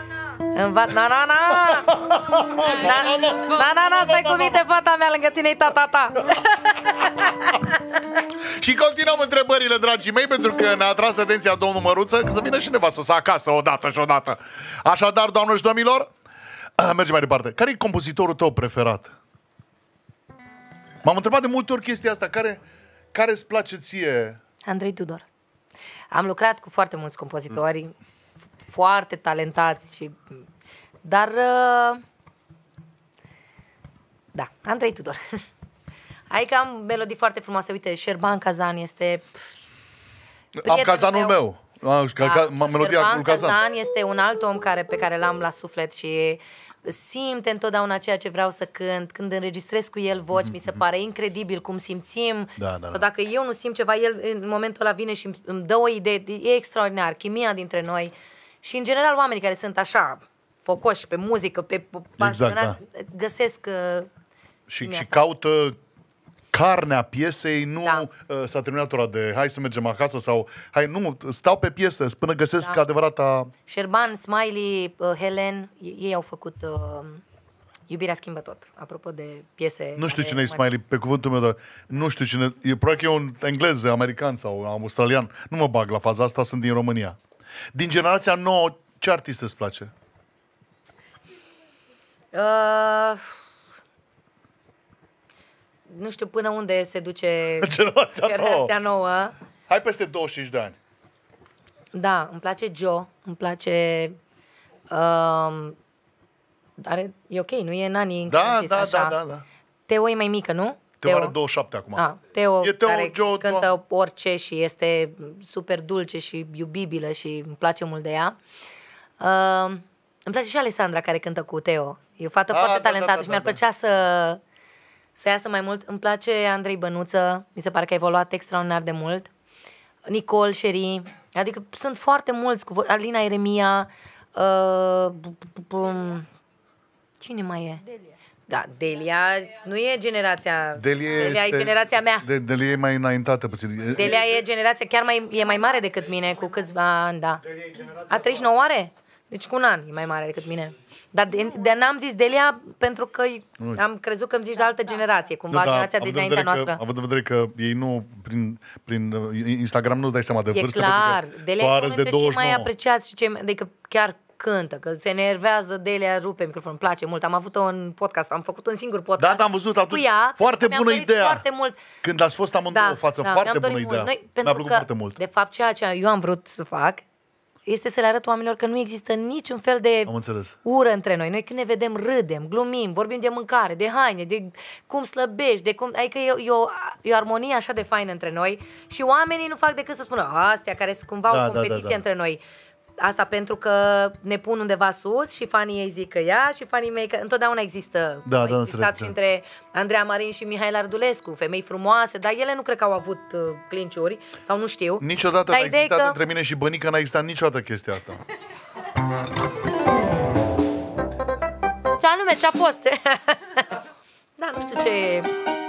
Stai cu minte, fata mea, lângă tine-i tata. Și continuăm întrebările, dragii mei, pentru că ne-a atras atenția domnul Măruță, că să vină și nevastă să acasă odată și odată. Așadar, doamnelor și domnilor, mergem mai departe. Care e compozitorul tău preferat? M-am întrebat de multe ori chestia asta. Care îți place ție? Andrei Tudor. Am lucrat cu foarte mulți compozitori foarte talentați și Dar, da, Andrei Tudor. Adică am melodii foarte frumoase. Uite, Șerban Cazan este... Am Cazanul meu. Melodia Șerban cu Cazan. Cazan este un alt om pe care l-am la suflet și simte întotdeauna ceea ce vreau să cânt. Când înregistrez cu el voci, mi se pare incredibil cum simțim. Da. Sau dacă eu nu simt ceva, el în momentul ăla vine și îmi dă o idee. E extraordinar, chimia dintre noi. Și în general oamenii care sunt așa focoși pe muzică, pe pasionați, găsesc și asta. caută carnea piesei, nu s-a terminat ora de hai să mergem acasă sau hai, nu, stau pe piesă până găsesc adevărata... Șerban, Smiley, Helen, ei au făcut Iubirea schimbă tot, apropo de piese. Nu știu cine e Smiley, pe cuvântul meu, dar nu știu cine, probabil că e un englez, american sau australian, nu mă bag la faza asta, sunt din România. Din generația nouă, ce artist îți place? Nu știu până unde se duce generația nouă. Hai peste 25 de ani. Da, îmi place Joe, îmi place... e ok, nu e în anii în care zis așa. Da. Teo e mai mică, nu? Teo are 27 acum. Teo care Joe, cântă orice și este super dulce și iubibilă și îmi place mult de ea. Îmi place și Alessandra care cântă cu Teo. E o fată foarte talentată și mi-ar plăcea să iasă mai mult. Îmi place Andrei Bănuță, mi se pare că a evoluat extraordinar de mult. Nicole Sherry, adică sunt foarte mulți, Alina Eremia, cine mai e? Delia. Da, Delia nu e generația... Delia e generația mea. Delia e mai înaintată puțin. Delia e generația chiar e mai mare decât mine, cu câțiva ani, da. A 39 are? Deci cu un an e mai mare decât mine. Dar n-am zis Delia pentru că am crezut că îmi zici de altă generație, cumva generația de dinaintea noastră. Având în vedere că ei nu, prin Instagram nu-ți dai seama de vârstă. E clar, Delia este unul dintre cei mai apreciați și adică chiar cântă, că se enervează, Delia rupe microfon, îmi place mult. Am avut-o în podcast, am făcut un singur podcast. Da, am văzut atunci. Cu ea, foarte bună ideea. Foarte mult. Când ați fost amândouă în față, foarte bună ideea. Mi-a plăcut foarte mult. De fapt, ceea ce eu am vrut să fac este să le arăt oamenilor că nu există niciun fel de ură între noi. Noi când ne vedem, râdem, glumim, vorbim de mâncare, de haine, de cum slăbești, de cum... Adică e o armonie așa de faină între noi și oamenii nu fac decât să spună astea care sunt cumva o competiție între noi. Asta pentru că ne pun undeva sus și fanii ei zic că ea și fanii mei că întotdeauna există. Existat și între Andreea Marin și Mihail Ardulescu, femei frumoase, dar ele nu cred că au avut clinciuri sau nu știu. Niciodată n-a existat între mine și Bănică, n-a existat niciodată chestia asta. Ce anume, ce-a fost? Da, nu știu ce...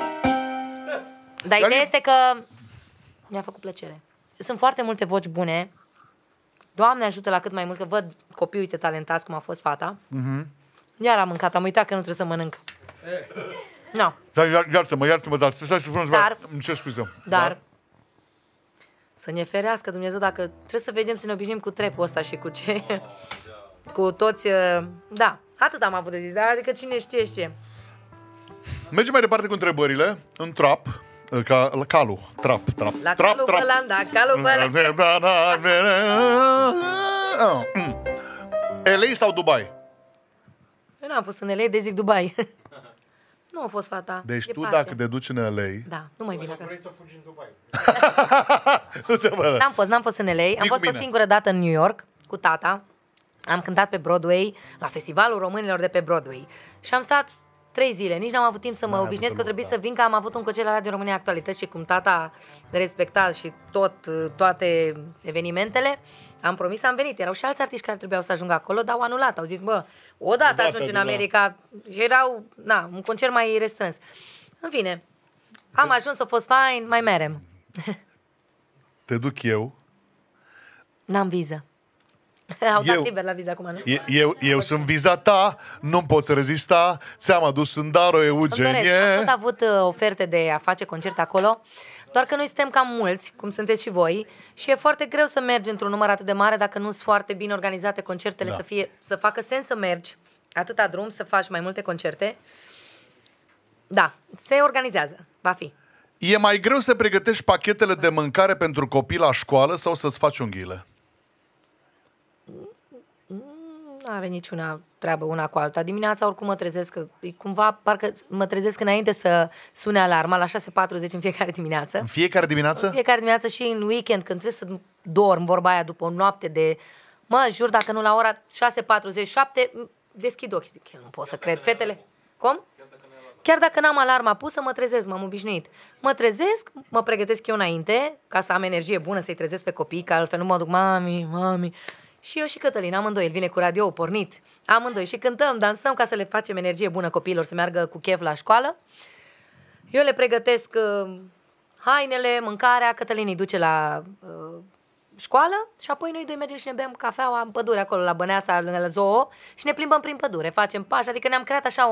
Dar ideea este că mi-a făcut plăcere. Sunt foarte multe voci bune. Doamne ajută la cât mai mult, că văd copii, uite, talentați, cum a fost fata. Iar am mâncat, am uitat că nu trebuie să mănânc. No. Iartă-mă, dar stai să spuneți, îmi cer scuze. Dar, să ne ferească Dumnezeu, dacă trebuie să vedem, să ne obișnim cu trepul ăsta și cu ce... cu toți... Da, atât am avut de zis, dar adică cine știe. Mergem mai departe cu întrebările. În trap. Calu, trap. La Calu Bălan, da, Calu Bălan. LA sau Dubai? Eu n-am fost în LA, de zic Dubai. Nu a fost fata. Deci tu dacă te duci în LA... Da, nu mai vine acasă. Să fugi în Dubai. N-am fost în LA, am fost o singură dată în New York cu tata. Am cântat pe Broadway, la Festivalul Românilor de pe Broadway. Și am stat 3 zile, nici n-am avut timp să mă obișnuiesc că trebuie să vin, că am avut un concert la Radio România Actualități și cum tata respecta și toate evenimentele, am promis să am venit. Erau și alți artiști care trebuiau să ajungă acolo, dar au anulat. Au zis, odată ajungi în America. Și erau, un concert mai restrâns. În fine, am ajuns, a fost fain, mai merem. Te duc eu. N-am viză. Au dat liber la viză acum, nu? Eu sunt viza ta, nu pot să rezista, ți-am adus în dar o Eugenie. Am tot avut oferte de a face concert acolo, doar că noi suntem cam mulți, cum sunteți și voi, și e foarte greu să mergi într-un număr atât de mare dacă nu sunt foarte bine organizate concertele, să facă sens să mergi atâta drum, să faci mai multe concerte. Da, se organizează, va fi. E mai greu să pregătești pachetele de mâncare pentru copii la școală sau să-ți faci unghiile? Nu are niciuna treabă una cu alta. Dimineața oricum mă trezesc, că cumva parcă mă trezesc înainte să sune alarma la 6:40 în fiecare dimineață. În fiecare dimineață? În fiecare dimineață și în weekend, când trebuie să dorm, vorba aia, după o noapte de... Mă, jur, dacă nu la ora 6:47, deschid ochii. Zic, eu nu pot să cred. Fetele... Cum? Chiar dacă n-am alarma pusă, mă trezesc, m-am obișnuit. Mă trezesc, mă pregătesc eu înainte, ca să am energie bună să-i trezesc pe copii, că altfel nu mă duc, mami. Și eu și Cătălin, amândoi, el vine cu radio pornit, amândoi și cântăm, dansăm ca să le facem energie bună copiilor, să meargă cu chef la școală. Eu le pregătesc hainele, mâncarea, Cătălin îi duce la școală și apoi noi doi mergem și ne bem cafeaua în pădure acolo la Băneasa, lângă la zoo și ne plimbăm prin pădure, facem pași, adică ne-am creat așa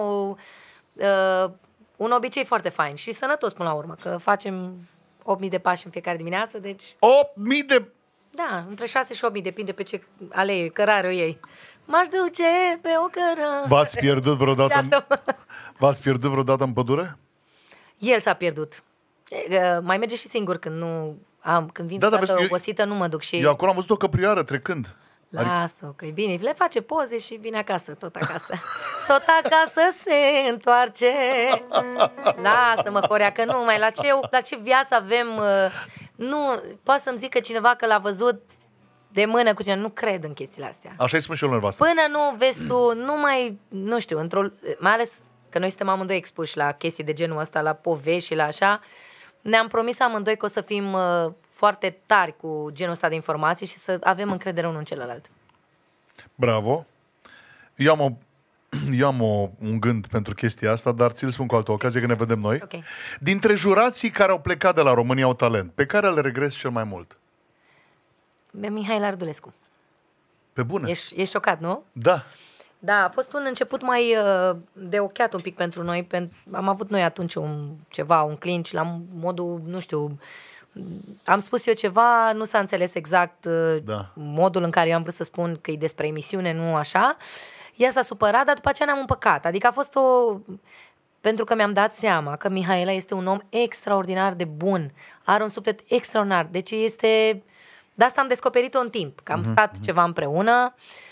un obicei foarte fain și sănătos până la urmă, că facem 8.000 de pași în fiecare dimineață, deci... 8.000 de... Da, între 6 și 8.000, depinde pe ce alee, cărare o iei. M-aș duce pe o cără. V-ați pierdut vreodată, v-ați pierdut vreodată în pădure? El s-a pierdut. Mai merge și singur când nu am, când vin obosită, nu mă duc și... Eu acolo am văzut o căprioară trecând. Lasă-o, că e bine. Le face poze și vine acasă, tot acasă. Tot acasă se întoarce. Lasă-mă, Horea, că nu mai... La ce viață avem... Nu, poate să-mi zică cineva că l-a văzut de mână cu cineva. Nu cred în chestiile astea. Așa-i spun și eu nevastă. Până nu vezi tu, nu mai... Nu știu, mai ales că noi suntem amândoi expuși la chestii de genul ăsta, la povești și la așa. Ne-am promis amândoi că o să fim... foarte tari cu genul ăsta de informații și să avem încredere unul în celălalt. Bravo! Eu am un gând pentru chestia asta, dar ți-l spun cu altă ocazie, că ne vedem noi. Okay. Dintre jurații care au plecat de la România Au Talent, pe care le regreți cel mai mult? Mihail Ardulescu. Pe bune? Ești șocat, nu? Da. Da, a fost un început mai de ochiat un pic pentru noi. Am avut noi atunci un clinch la modul, nu știu... Am spus eu ceva, nu s-a înțeles exact modul în care eu am vrut să spun că e despre emisiune, nu așa. Ea s-a supărat, dar după aceea ne-am împăcat. Adică a fost pentru că mi-am dat seama că Mihaela este un om extraordinar de bun. Are un suflet extraordinar. Deci este... De asta am descoperit-o în timp, că am stat ceva împreună.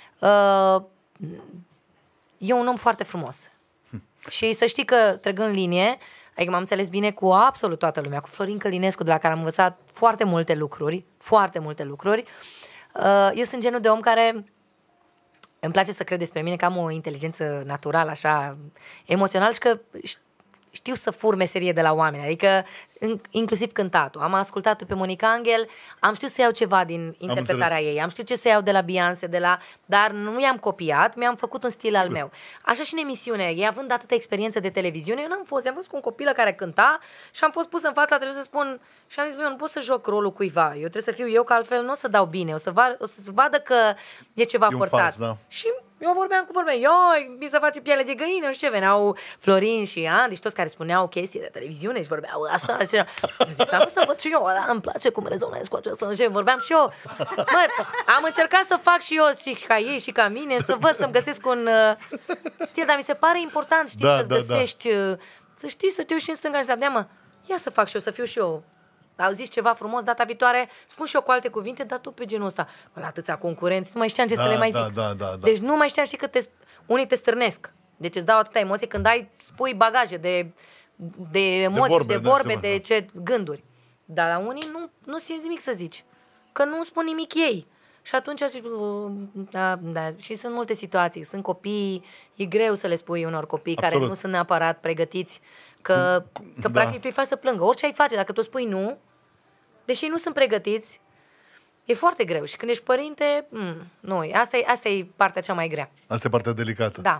E un om foarte frumos. Și să știi că, trăgând linie... Adică m-am înțeles bine cu absolut toată lumea, cu Florin Călinescu, de la care am învățat foarte multe lucruri. Eu sunt genul de om care îmi place să cred despre mine că am o inteligență naturală, așa, emoțională și că știu să fur meserie de la oameni, adică inclusiv cântatul. Am ascultat-o pe Monica Angel, am știut să iau ceva din interpretarea ei, am știut ce să iau de la Beyoncé, dar nu i-am copiat, mi-am făcut un stil al meu. Așa și în emisiune, ei având atâta experiență de televiziune, eu am fost cu un copilă care cânta și am fost pus în fața televizorului să spun și am zis, eu nu pot să joc rolul cuiva, eu trebuie să fiu eu, că altfel nu o să dau bine, o să vadă că e ceva forțat. Fals, da. Și eu vorbeam cu vorbe, mi se face piele de găină, nu știu ce, veneau Florin și Andy și toți care spuneau chestii de televiziune și vorbeau așa, și eu zic, să văd și eu, îmi place cum rezonez cu aceasta, și vorbeam și eu. Mă, am încercat să fac și eu și ca ei și ca mine, să văd să-mi găsesc un stil, dar mi se pare important, știi, să-ți găsești, să știi, să te uiți și în stânga și de mă, ia să fac și eu, să fiu și eu. Au zis ceva frumos, data viitoare, spun și eu cu alte cuvinte, dar tot pe genul ăsta. La atâția concurenți, nu mai știam ce să le mai zic. Da. Deci nu mai știam, știi, că unii te stârnesc. Deci îți dau atâta emoție când spui bagaje de emoții, de vorbe, de ce gânduri. Dar la unii nu simți nimic să zici. Că nu spun nimic ei. Și atunci zic, da. Și sunt multe situații. Sunt copii, e greu să le spui unor copii care nu sunt neapărat pregătiți că practic tu îi faci să plângă. Orice ai face, dacă tu spui nu, deși nu sunt pregătiți, e foarte greu. Și când ești părinte, nu, asta e partea cea mai grea. Asta e partea delicată. Da.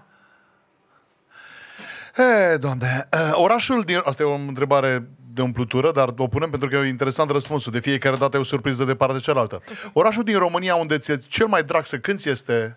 Doamne, orașul din... Asta e o întrebare de umplutură, dar o punem pentru că e interesant răspunsul. De fiecare dată e o surpriză de partea cealaltă. Orașul din România unde ți-e cel mai drag să cânti este...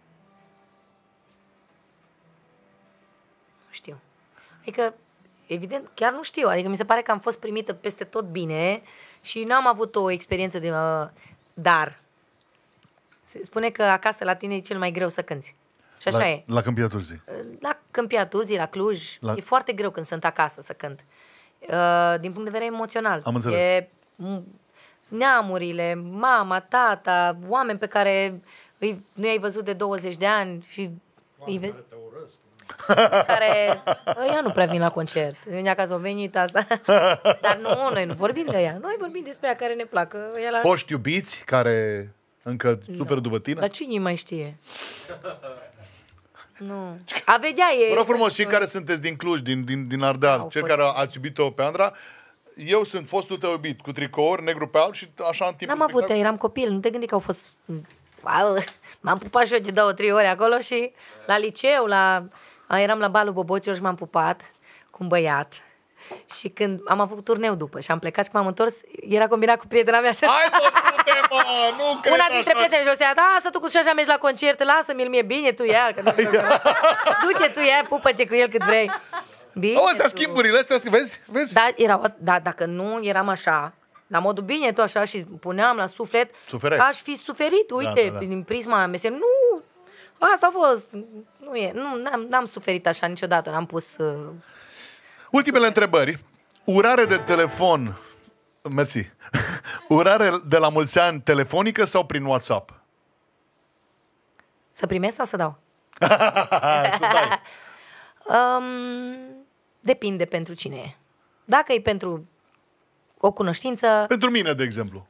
Nu știu. Adică, evident, chiar nu știu. Adică mi se pare că am fost primită peste tot bine și n-am avut o experiență de... Dar se spune că acasă la tine e cel mai greu să cânti. Și așa e. La Câmpia Turzii. La Câmpia Turzii, la Cluj. E foarte greu când sunt acasă să cânt. Din punct de vedere emoțional. Am înțeles. Neamurile, mama, tata, oameni pe care nu i-ai văzut de 20 de ani și îi vezi. Care ea nu prea vin la concert. În acasă au venit asta. Dar nu, noi nu vorbim de ea. Noi vorbim despre ea care ne placă. Poști iubiți care încă suferă după tine? Dar cine mai știe? Nu. A vedea e... Vă rog frumos, cei care sunteți din Cluj, din Ardeal, cei care ați iubit-o pe Andra, eu sunt fostul tău iubit, cu tricouri, negru pe alb și așa în timpul N-am avut, eram copil, nu te gândi că au fost... M-am pupat și eu de 2-3 ori acolo și la liceu, eram la balul Bobocilor și m-am pupat cu un băiat. Și când am avut turneu după și am plecat și când m-am întors, era combinat cu prietena mea. Hai bă, mă, nu cred Una dintre așa. prieteni jos, lasă tu cu așa mergi la concert, lasă-mi-l mie, bine tu ia. Du-te tu ia, pupă-te cu el cât vrei. Bine. Astea schimburile, vezi? Da, dacă nu eram așa, la modul bine tu așa și puneam la suflet, Suferai. aș fi suferit, uite, din prisma meserii. Nu, asta a fost. N-am suferit așa niciodată, n-am pus... Ultimele întrebări. Urare de telefon. Mersi. Urare de la mulți ani telefonică sau prin WhatsApp? Să primesc sau să dau? Să dai. Depinde pentru cine e. Dacă e pentru o cunoștință, Pentru mine, de exemplu.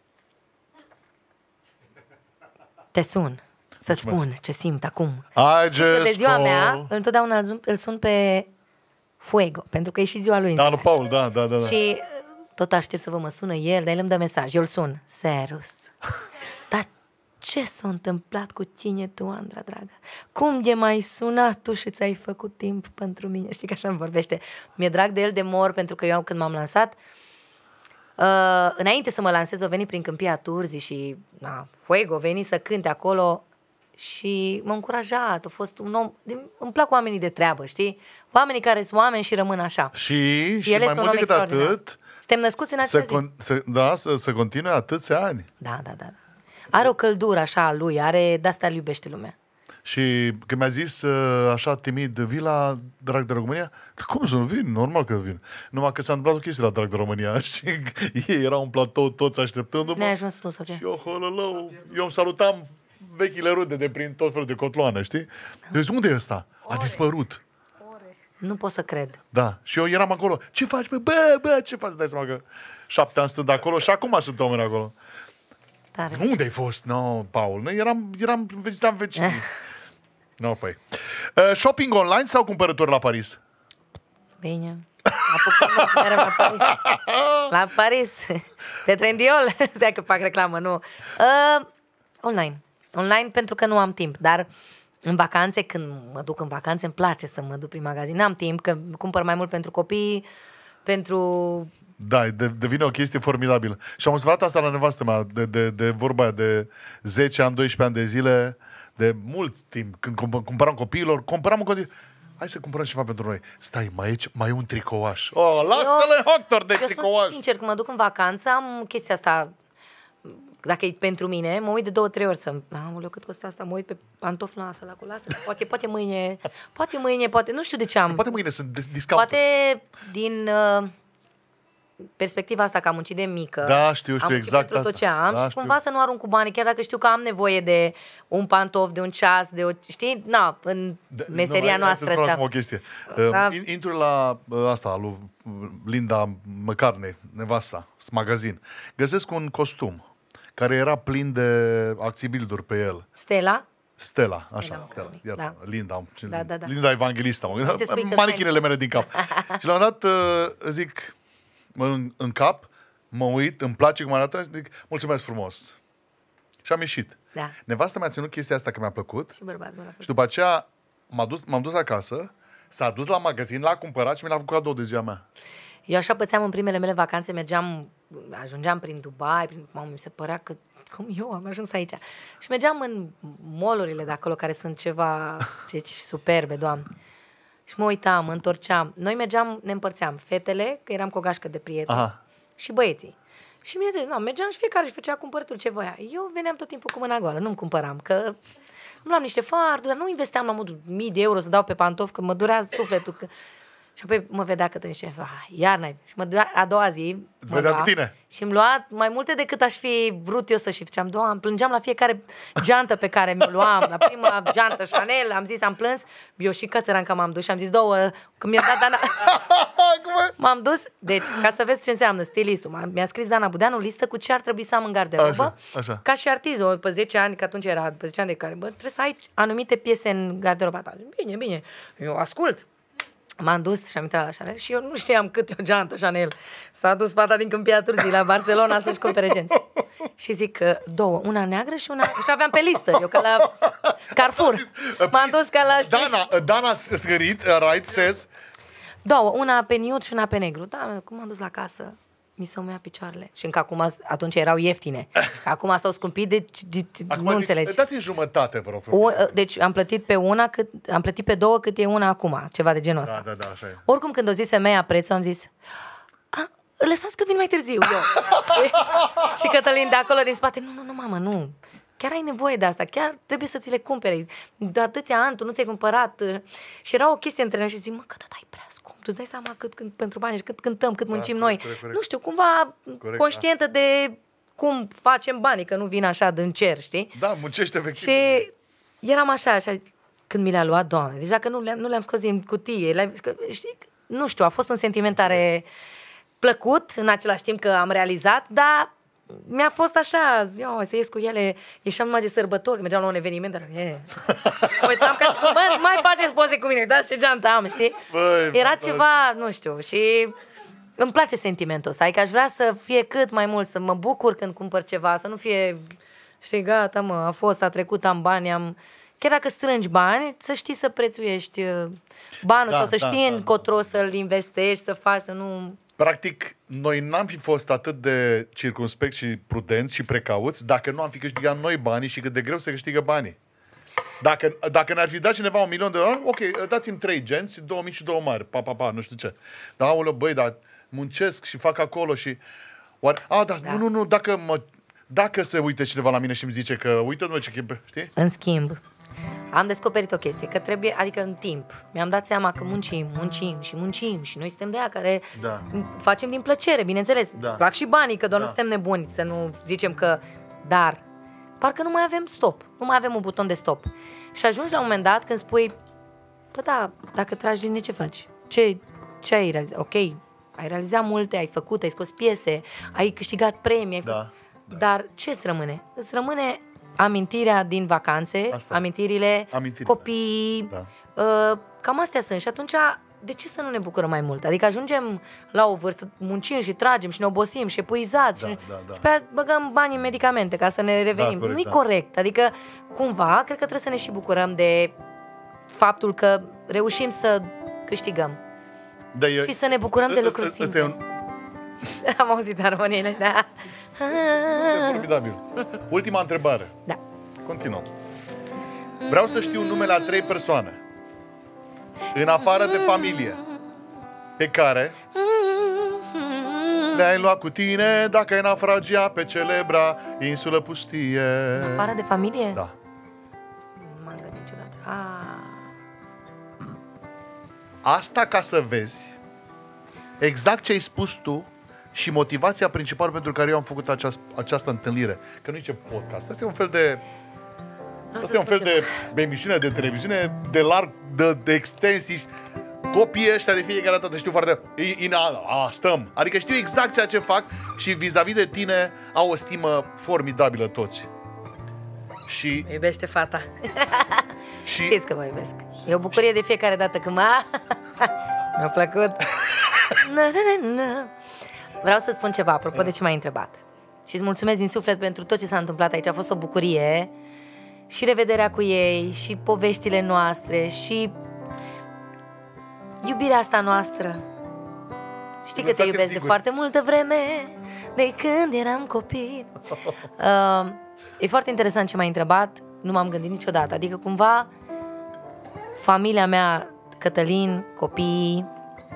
te sun să-ți spun ce simt acum. I Că de just ziua mea, call. întotdeauna îl sun pe Fuego, pentru că e și ziua lui. în Da, ziua lui aia. Paul, da. Și tot aștept să vă mă sună el, dar el îmi dă mesaj. Eu îl sun. Serus. Dar ce s-a întâmplat cu tine tu, Andra, dragă? Cum de m-ai sunat tu și ți-ai făcut timp pentru mine? Știi că așa îmi vorbește. Mi-e drag de el de mor, pentru că eu când m-am lansat, înainte să mă lansez, o venit prin Câmpia Turzii și Fuego, veni să cânte acolo și m-a încurajat. A fost un om... Îmi plac oamenii de treabă, știi? Oamenii care sunt oameni și rămân așa. Și El mai este un mult om decât extraordinar. atât, Suntem născuți în acea zi. să continue atâția ani. Da. Are o căldură așa a lui, de asta îl iubește lumea. Și când mi-a zis așa timid, vii la Drag de România? Cum să nu vin? Normal că vin. Numai că s-a întâmplat o chestie la Drag de România și ei erau în platou toți așteptându-mă. Ne-ai ajuns tu sau ce? Și eu îmi salutam vechile rude de prin tot felul de cotloane, știi? Deci unde e ăsta? A dispărut. Nu pot să cred. Da. Și eu eram acolo. Ce faci, bă, ce faci? Dai seama că 7 ani stând acolo și acum sunt oameni acolo. Tare. Unde ai fost? No, Paul. Noi vizitam vecinii. No, păi. Shopping online sau cumpărături la Paris? Bine. Apucăm să mergem la Paris. La Paris. Pe Trendiol. Stai că fac reclamă, nu. Online. Online pentru că nu am timp, dar în vacanțe, când mă duc în vacanțe, îmi place să mă duc prin magazin. N-am timp, că cumpăr mai mult pentru copii, pentru... Da, devine o chestie formidabilă. Și am observat asta la nevastă mea, de vorba aia de 10 ani, 12 ani de zile, de mult timp. Când cumpăram copiilor, cumpăram un copil. Hai să cumpărăm ceva pentru noi. Stai, mai e un tricouaș. Oh, lasă-le Hoctor de tricouaș. Eu sincer, când mă duc în vacanță, am chestia asta. Dacă e pentru mine, mă uit de 2-3 ori să... Aoleu, cât costă asta? Mă uit pe pantofi la asta, la cu lasă. Poate mâine, poate... Nu știu de ce am... Poate mâine sunt discount. Poate din perspectiva asta că am muncit de mică. Da, știu, am exact pentru tot asta. ce am Da, și știu. cumva să nu arunc cu bani, chiar dacă știu că am nevoie de un pantof, de un ceas, de o... Știi? Na, în meseria noastră asta. asta. O chestie. Da. Intru la asta, lui Linda McCartney, nevasta, magazin. Găsesc un costum care era plin de acțibilduri pe el. Stella, Așa, McCartney, Stella, da. Linda. Da. Linda Evanghelista. să spui că Manichinele mele din cap. Și la un dat zic în cap, mă uit, îmi place cum arată, zic, mulțumesc frumos. Și am ieșit. Da. Nevasta mi-a ținut chestia asta că mi-a plăcut. Și bărbatul la fel. Și după aceea m-am dus acasă, s-a dus la magazin, l-a cumpărat și mi l-a făcut cadou de ziua mea. Eu așa pățeam în primele mele vacanțe, ajungeam prin Dubai, mi se părea că cum eu am ajuns aici. Și mergeam în mall-urile de acolo, care sunt ceva deci, superbe, Doamne. Și mă uitam, mă întorceam. Noi mergeam, ne împărțeam, fetele, că eram cu o gașcă de prieteni, Aha. și băieții. Și mi-a zis, mergeam și fiecare își făcea cumpărături ce voia. Eu veneam tot timpul cu mâna goală, nu-mi cumpăram, că îmi luam niște farduri, dar nu investeam la modul 1000 de euro să dau pe pantofi, că mă durea sufletul. Că... Și apoi mă vedea Cătălin și iar n-ai. Și mă ducea, a doua zi mă vedea lua cu tine. și îmi lua mai multe decât aș fi vrut eu să-și făceam. Doamne, plângeam la fiecare geantă pe care mi-o luam. La prima geantă Chanel, am zis, am plâns. Eu și Cățăranca m-am dus și am zis, două, când mi-a dat Dana... M-am dus, deci, ca să vezi ce înseamnă stilistul. Mi-a scris Dana Budeanu listă cu ce ar trebui să am în garderobă. Așa. Ca și artiză, pe 10 ani, că atunci era, pe 10 ani de care, trebuie să ai anumite piese în garderoba ta. Bine, eu ascult. M-am dus și am intrat la Chanel și eu nu știam cât e o geantă Chanel. S-a dus fata din Câmpia Turzii la Barcelona să-și cumpere genți. Și zic că două, una neagră și una... Și aveam pe listă, eu ca la Carrefour. M-am dus ca la... Dana scărit, right, says... Două, una pe nude și una pe negru. Da, cum m-am dus la casă, mi se umea picioarele. Și încă acum, atunci erau ieftine. Acum s-au scumpit, deci nu înțelegi. Dați-mi jumătate, vă rog. Deci am plătit pe două cât e una acum, ceva de genul ăsta. Da, așa e. Oricum, când o zis femeia prețul, am zis, lăsați că vin mai târziu eu. Și Cătălin de acolo din spate, nu, mamă, nu. Chiar ai nevoie de asta, chiar trebuie să ți le cumpere. De atâția ani, tu nu ți-ai cumpărat. Și era o chestie între noi și zic, că dai prea scump. Tu dai seama cât pentru bani și cât cântăm, cât muncim noi. Corect. Nu știu, cumva conștientă de cum facem banii, că nu vin așa din cer, știi? Da, muncește efectiv. Și eram așa, când mi le-a luat, Doamne, deja că nu le-am scos din cutie, știi, nu știu, a fost un sentiment tare plăcut, în același timp că am realizat, dar mi-a fost așa, să ies cu ele, ieșeam numai de sărbători, mergeam la un eveniment, dar mă uitam ca și cum, mai faceți poze cu mine, uitați ce geantă am, știi? Era ceva, nu știu, și îmi place sentimentul ăsta, adică aș vrea să fie cât mai mult, să mă bucur când cumpăr ceva, să nu fie, știi, gata, a trecut, am bani, chiar dacă strângi bani, să știi să prețuiești banul sau să știi încotro să-l investești, să faci, să nu... Practic, noi n-am fi fost atât de circumspecți și prudenți și precauți dacă nu am fi câștigat noi banii și cât de greu se câștigă banii. Dacă ne-ar fi dat cineva $1.000.000, ok, dați-mi 3 genți, 2 mici și 2 mari, nu știu ce. Dar, aoleu, băi, dar muncesc și fac acolo și... Nu, dacă se uită cineva la mine și îmi zice că, uite-mă ce chip, știi? În schimb, am descoperit o chestie, că trebuie, adică în timp, mi-am dat seama că muncim și noi suntem de aia care facem din plăcere, bineînțeles. Plac și banii, că doar nu suntem nebuni, să nu zicem că... Dar, parcă nu mai avem stop, nu mai avem un buton de stop. Și ajungi la un moment dat când spui, dacă tragi din ce faci? Ce ai realizat? Ok, ai realizat multe, ai făcut, ai scos piese, ai câștigat premii, dar ce îți rămâne? Îți rămâne amintirea din vacanțe, amintirile, copii, cam astea sunt. Și atunci, de ce să nu ne bucurăm mai mult? Adică ajungem la o vârstă, muncim și tragem și ne obosim și epuizați și pe aia băgăm bani în medicamente ca să ne revenim. Nu-i corect. Adică, cumva, cred că trebuie să ne și bucurăm de faptul că reușim să câștigăm. Și să ne bucurăm de lucruri simple. Am auzit armoniile, da. Formidabil. Ultima întrebare. Da. Continuăm. Vreau să știu numele a 3 persoane, în afară de familie, pe care le-ai luat cu tine dacă ai naufragia pe celebra insulă pustie. În afară de familie? Da. Nu m-am gândit niciodată. Asta ca să vezi exact ce ai spus tu și motivația principală pentru care eu am făcut această întâlnire. Că nu e ce podcast. Asta e un fel de... Asta e un fel de emisiune de televiziune de larg, de extensii. Copiii ăștia de fiecare dată știu foarte... stăm. Adică știu exact ceea ce fac și vis-a-vis de tine au o stimă formidabilă toți. Și... Iubește fata. Știți că mă iubesc. E o bucurie de fiecare dată când mi-a plăcut. Vreau să spun ceva apropo de ce m-ai întrebat. Și îți mulțumesc din suflet pentru tot ce s-a întâmplat aici. A fost o bucurie. Și revederea cu ei, și poveștile noastre, și iubirea asta noastră. Știi că te iubesc de foarte multă vreme, de când eram copil. E foarte interesant ce m-ai întrebat. Nu m-am gândit niciodată. Adică cumva familia mea, Cătălin, copiii,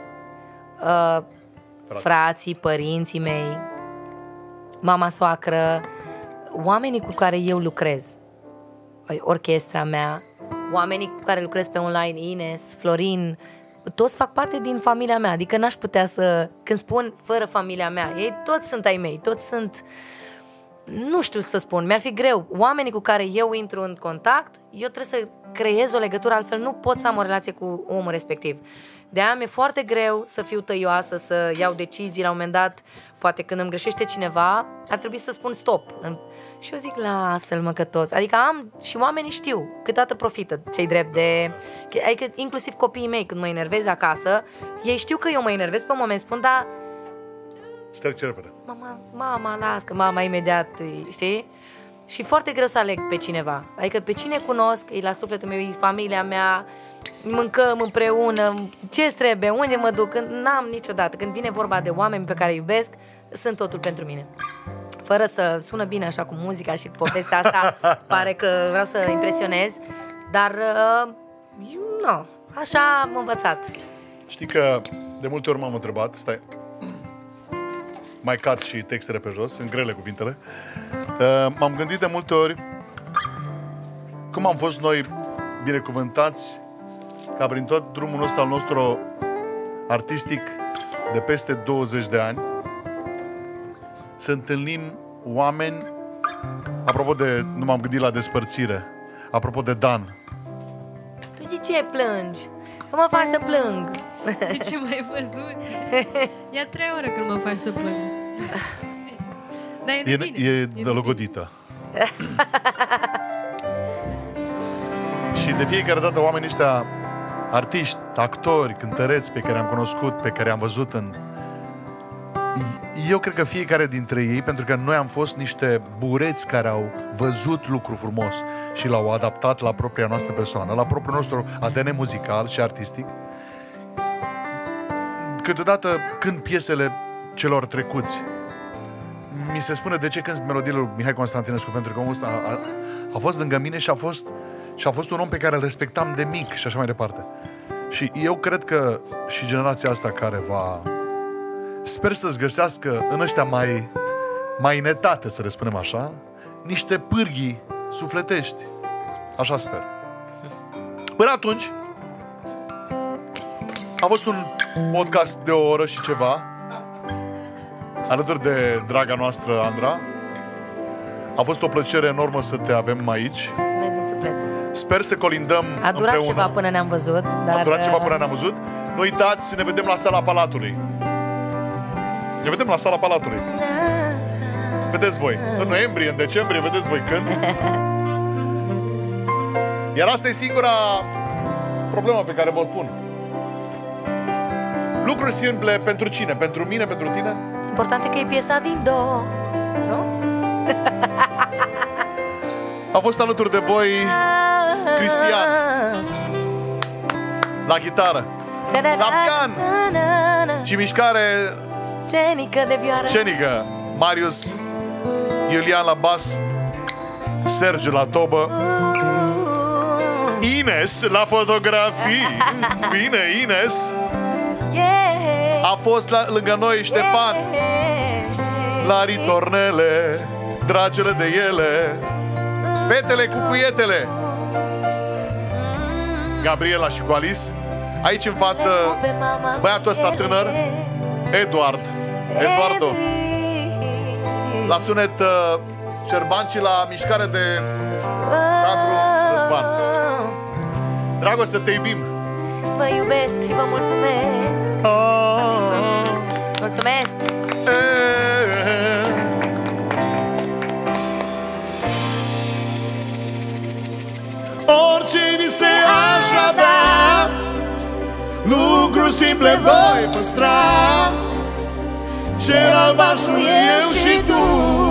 frații, părinții mei, mama soacră, oamenii cu care eu lucrez, orchestra mea, oamenii cu care lucrez pe online, Ines, Florin, toți fac parte din familia mea, adică n-aș putea să, când spun fără familia mea, ei toți sunt ai mei, toți sunt, nu știu să spun, mi-ar fi greu. Oamenii cu care eu intru în contact, eu trebuie să creez o legătură, altfel nu pot să am o relație cu omul respectiv. De-aia mi-e foarte greu să fiu tăioasă, să iau decizii la un moment dat, poate când îmi greșește cineva, ar trebui să spun stop. Și eu zic, lasă-l mă că toți. Adică am, și oamenii știu, câteodată profită cei drept de... Adică inclusiv copiii mei, când mă enervez acasă, ei știu că eu mă enervez pe un moment, spun, da... Șterg ce repede. Mama, las, că mama imediat, știi? Și foarte greu să aleg pe cineva. Adică pe cine cunosc, e la sufletul meu, e familia mea, mâncăm împreună, ce trebuie, unde mă duc, n-am niciodată. Când vine vorba de oameni pe care îi iubesc, sunt totul pentru mine. Fără să sună bine așa cu muzica și cu povestea asta, pare că vreau să impresionez, dar nu, așa am învățat. Știi că de multe ori m-am întrebat, stai, mai cad și textele pe jos, sunt grele cuvintele, m-am gândit de multe ori cum am fost noi binecuvântați ca prin tot drumul ăsta al nostru artistic de peste 20 de ani să întâlnim oameni, apropo de, nu m-am gândit la despărțire, apropo de Dan. Tu de ce plângi? Că mă faci să plâng. De ce m-ai văzut? Ia 3 ore când mă faci să plâng. Dar e de bine. E de logodită. Și de fiecare dată oamenii ăștia, artiști, actori, cântăreți pe care am cunoscut, pe care am văzut în... Eu cred că fiecare dintre ei, pentru că noi am fost niște bureți care au văzut lucru frumos și l-au adaptat la propria noastră persoană, la propriul nostru ADN muzical și artistic, câteodată când piesele celor trecuți, mi se spune de ce când melodiile lui Mihai Constantinescu, pentru că omul ăsta a fost lângă mine și a fost un om pe care îl respectam de mic și așa mai departe. Și eu cred că și generația asta care va... Sper să-ți găsească în ăștia mai netate, să le spunem așa, niște pârghii sufletești. Așa sper. Până atunci, a fost un podcast de o oră și ceva, alături de draga noastră, Andra. A fost o plăcere enormă să te avem aici. Mulțumesc din suflet. Sper să colindăm A durat împreună. ceva până ne-am văzut. Dar... A durat ceva până ne-am văzut. Nu uitați, ne vedem la Sala Palatului. Ne vedem la Sala Palatului. Vedeți voi. În noiembrie, în decembrie, vedeți voi când. Iar asta e singura problemă pe care vă pun. Lucruri simple pentru cine? Pentru mine, pentru tine? Important e că e piesa din do. Nu? A fost alături de voi Cristian la chitară, la pian și mișcare scenică de vioară, scenică, Marius Iulian la bas, Sergiu la tobă, Ines la fotografii. Bine, Ines. A fost lângă noi Ștefan la ritornele, dragele de ele, fetele cu cuietele, Gabriela și cu Alice. Aici în față băiatul ăsta tânăr, Eduardo. La sunet Șerban și la mișcare de Teatru Răzvan. Dragoste, te iubim. Vă iubesc și vă mulțumesc. Mulțumesc. Orice vise aș avea, lucruri simple voi păstra, cer albastru eu și tu.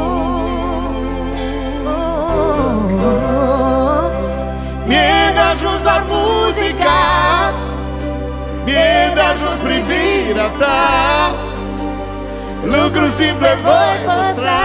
Mi-e de ajuns doar muzica, mi-e de ajuns privirea ta, lucruri simple voi păstra.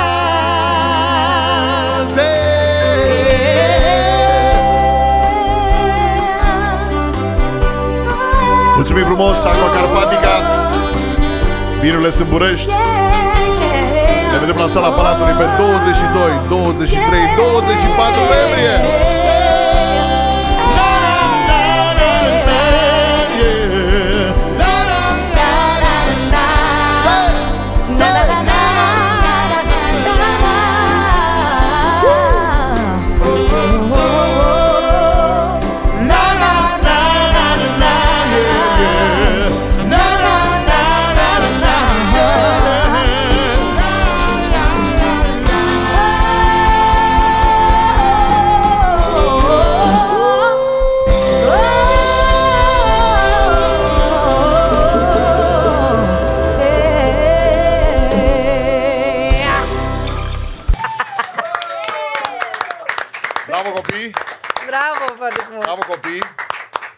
Mulțumim frumos, Aqua Carpatica, vinurile Sâmburești. Ne vedem la Sala Palatului pe 22, 23, 24 noiembrie.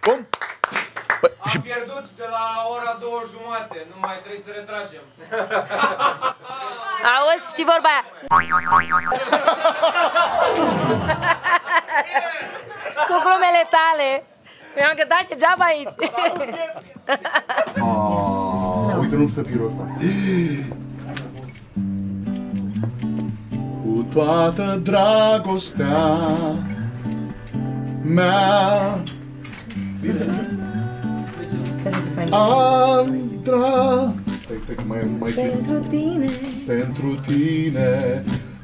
Cum? Am pierdut de la ora 2:30, nu mai trebuie să retragem. Auzi, știi vorba aia? Cu glumele tale. Mi-am gândat degeaba aici. Uite, nu-mi stă firul ăsta. Cu toată dragostea mea, Andra, mai Pentru tine. pentru tine,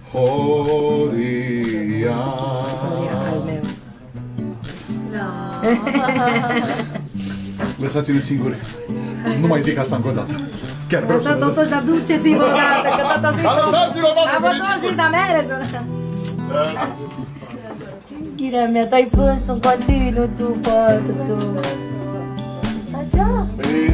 Horia. Al meu. Lăsați-ne singuri. Nu mai zic asta încă o dată. Chiar vreau să Tot o să aduceți-vă o dată, că tot o să-i Dar lăsați-ne o dată A să fost o zi, dar mereți. Iubirea mea, tu ai spus în continuu, tu poate, tu. Așa?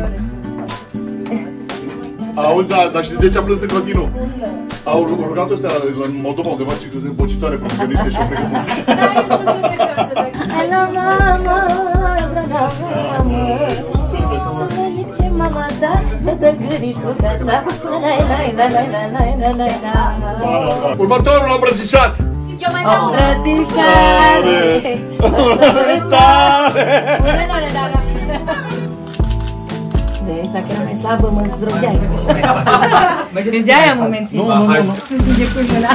Auzi, da, dar știți de ce a plâns în continuu? Au rugat ăstea în Moldova undeva și că sunt vocitoare profesioniste și o frecă muzică. I love mama, draga mama. Să mă zice mama ta, toată gârițuca ta. Următorul l-am îmbrățișat! Eu mai vreau una. Îmbrățișare. Vezi, dacă era mai slabă, mă zdrogeai. De aia mă mențin. Nu. Sânge cu mâna.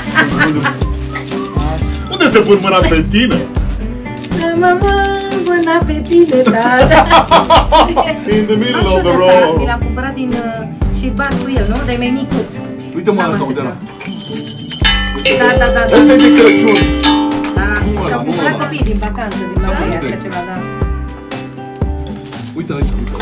Unde se pun mâna pe tine? Mama, mâna pe tine, da. In the middle Am și of the unul ăsta, road. mi l-am cumpărat din și bar cu el, nu? Dar e mai micuț. Uite mă, N-am asta, așa uite ceva. la. Da. Ăsta e de Crăciun. Da, Nu și-au ăla, cumpărat nu ăla. copiii din vacanță, din la ei, așa ceva, da. Uite aici, uite.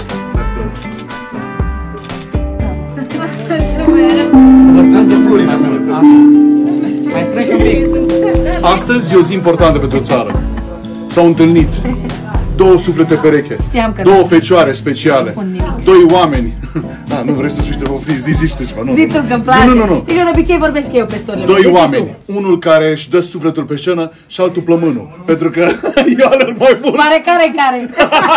Să vă strânge Florile mele, să știi. Mai strângi un pic. Astăzi e o zi importantă pentru țară. S-au întâlnit două suflete pereche, Știam că două nu fecioare speciale, spun nimic. doi oameni. Da, nu vrei să spui ceva, zi tu ceva. Nu, Zi tu că-mi place. Nu. Deci de obicei vorbesc eu pe storile. Doi Zi tu. oameni, unul care își dă sufletul pe scenă și altul plămânul, pentru că e alel mai bun. Mare care.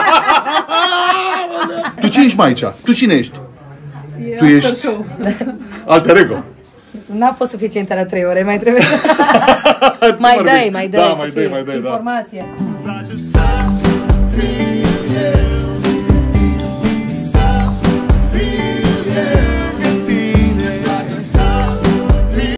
Tu cine ești mai aici? Tu cine ești? Tu ești alter ego. N-a fost suficient la 3 ore, mai trebuie să... mai dai, Da, să mai fie dai, da. informație. Place să fiu eu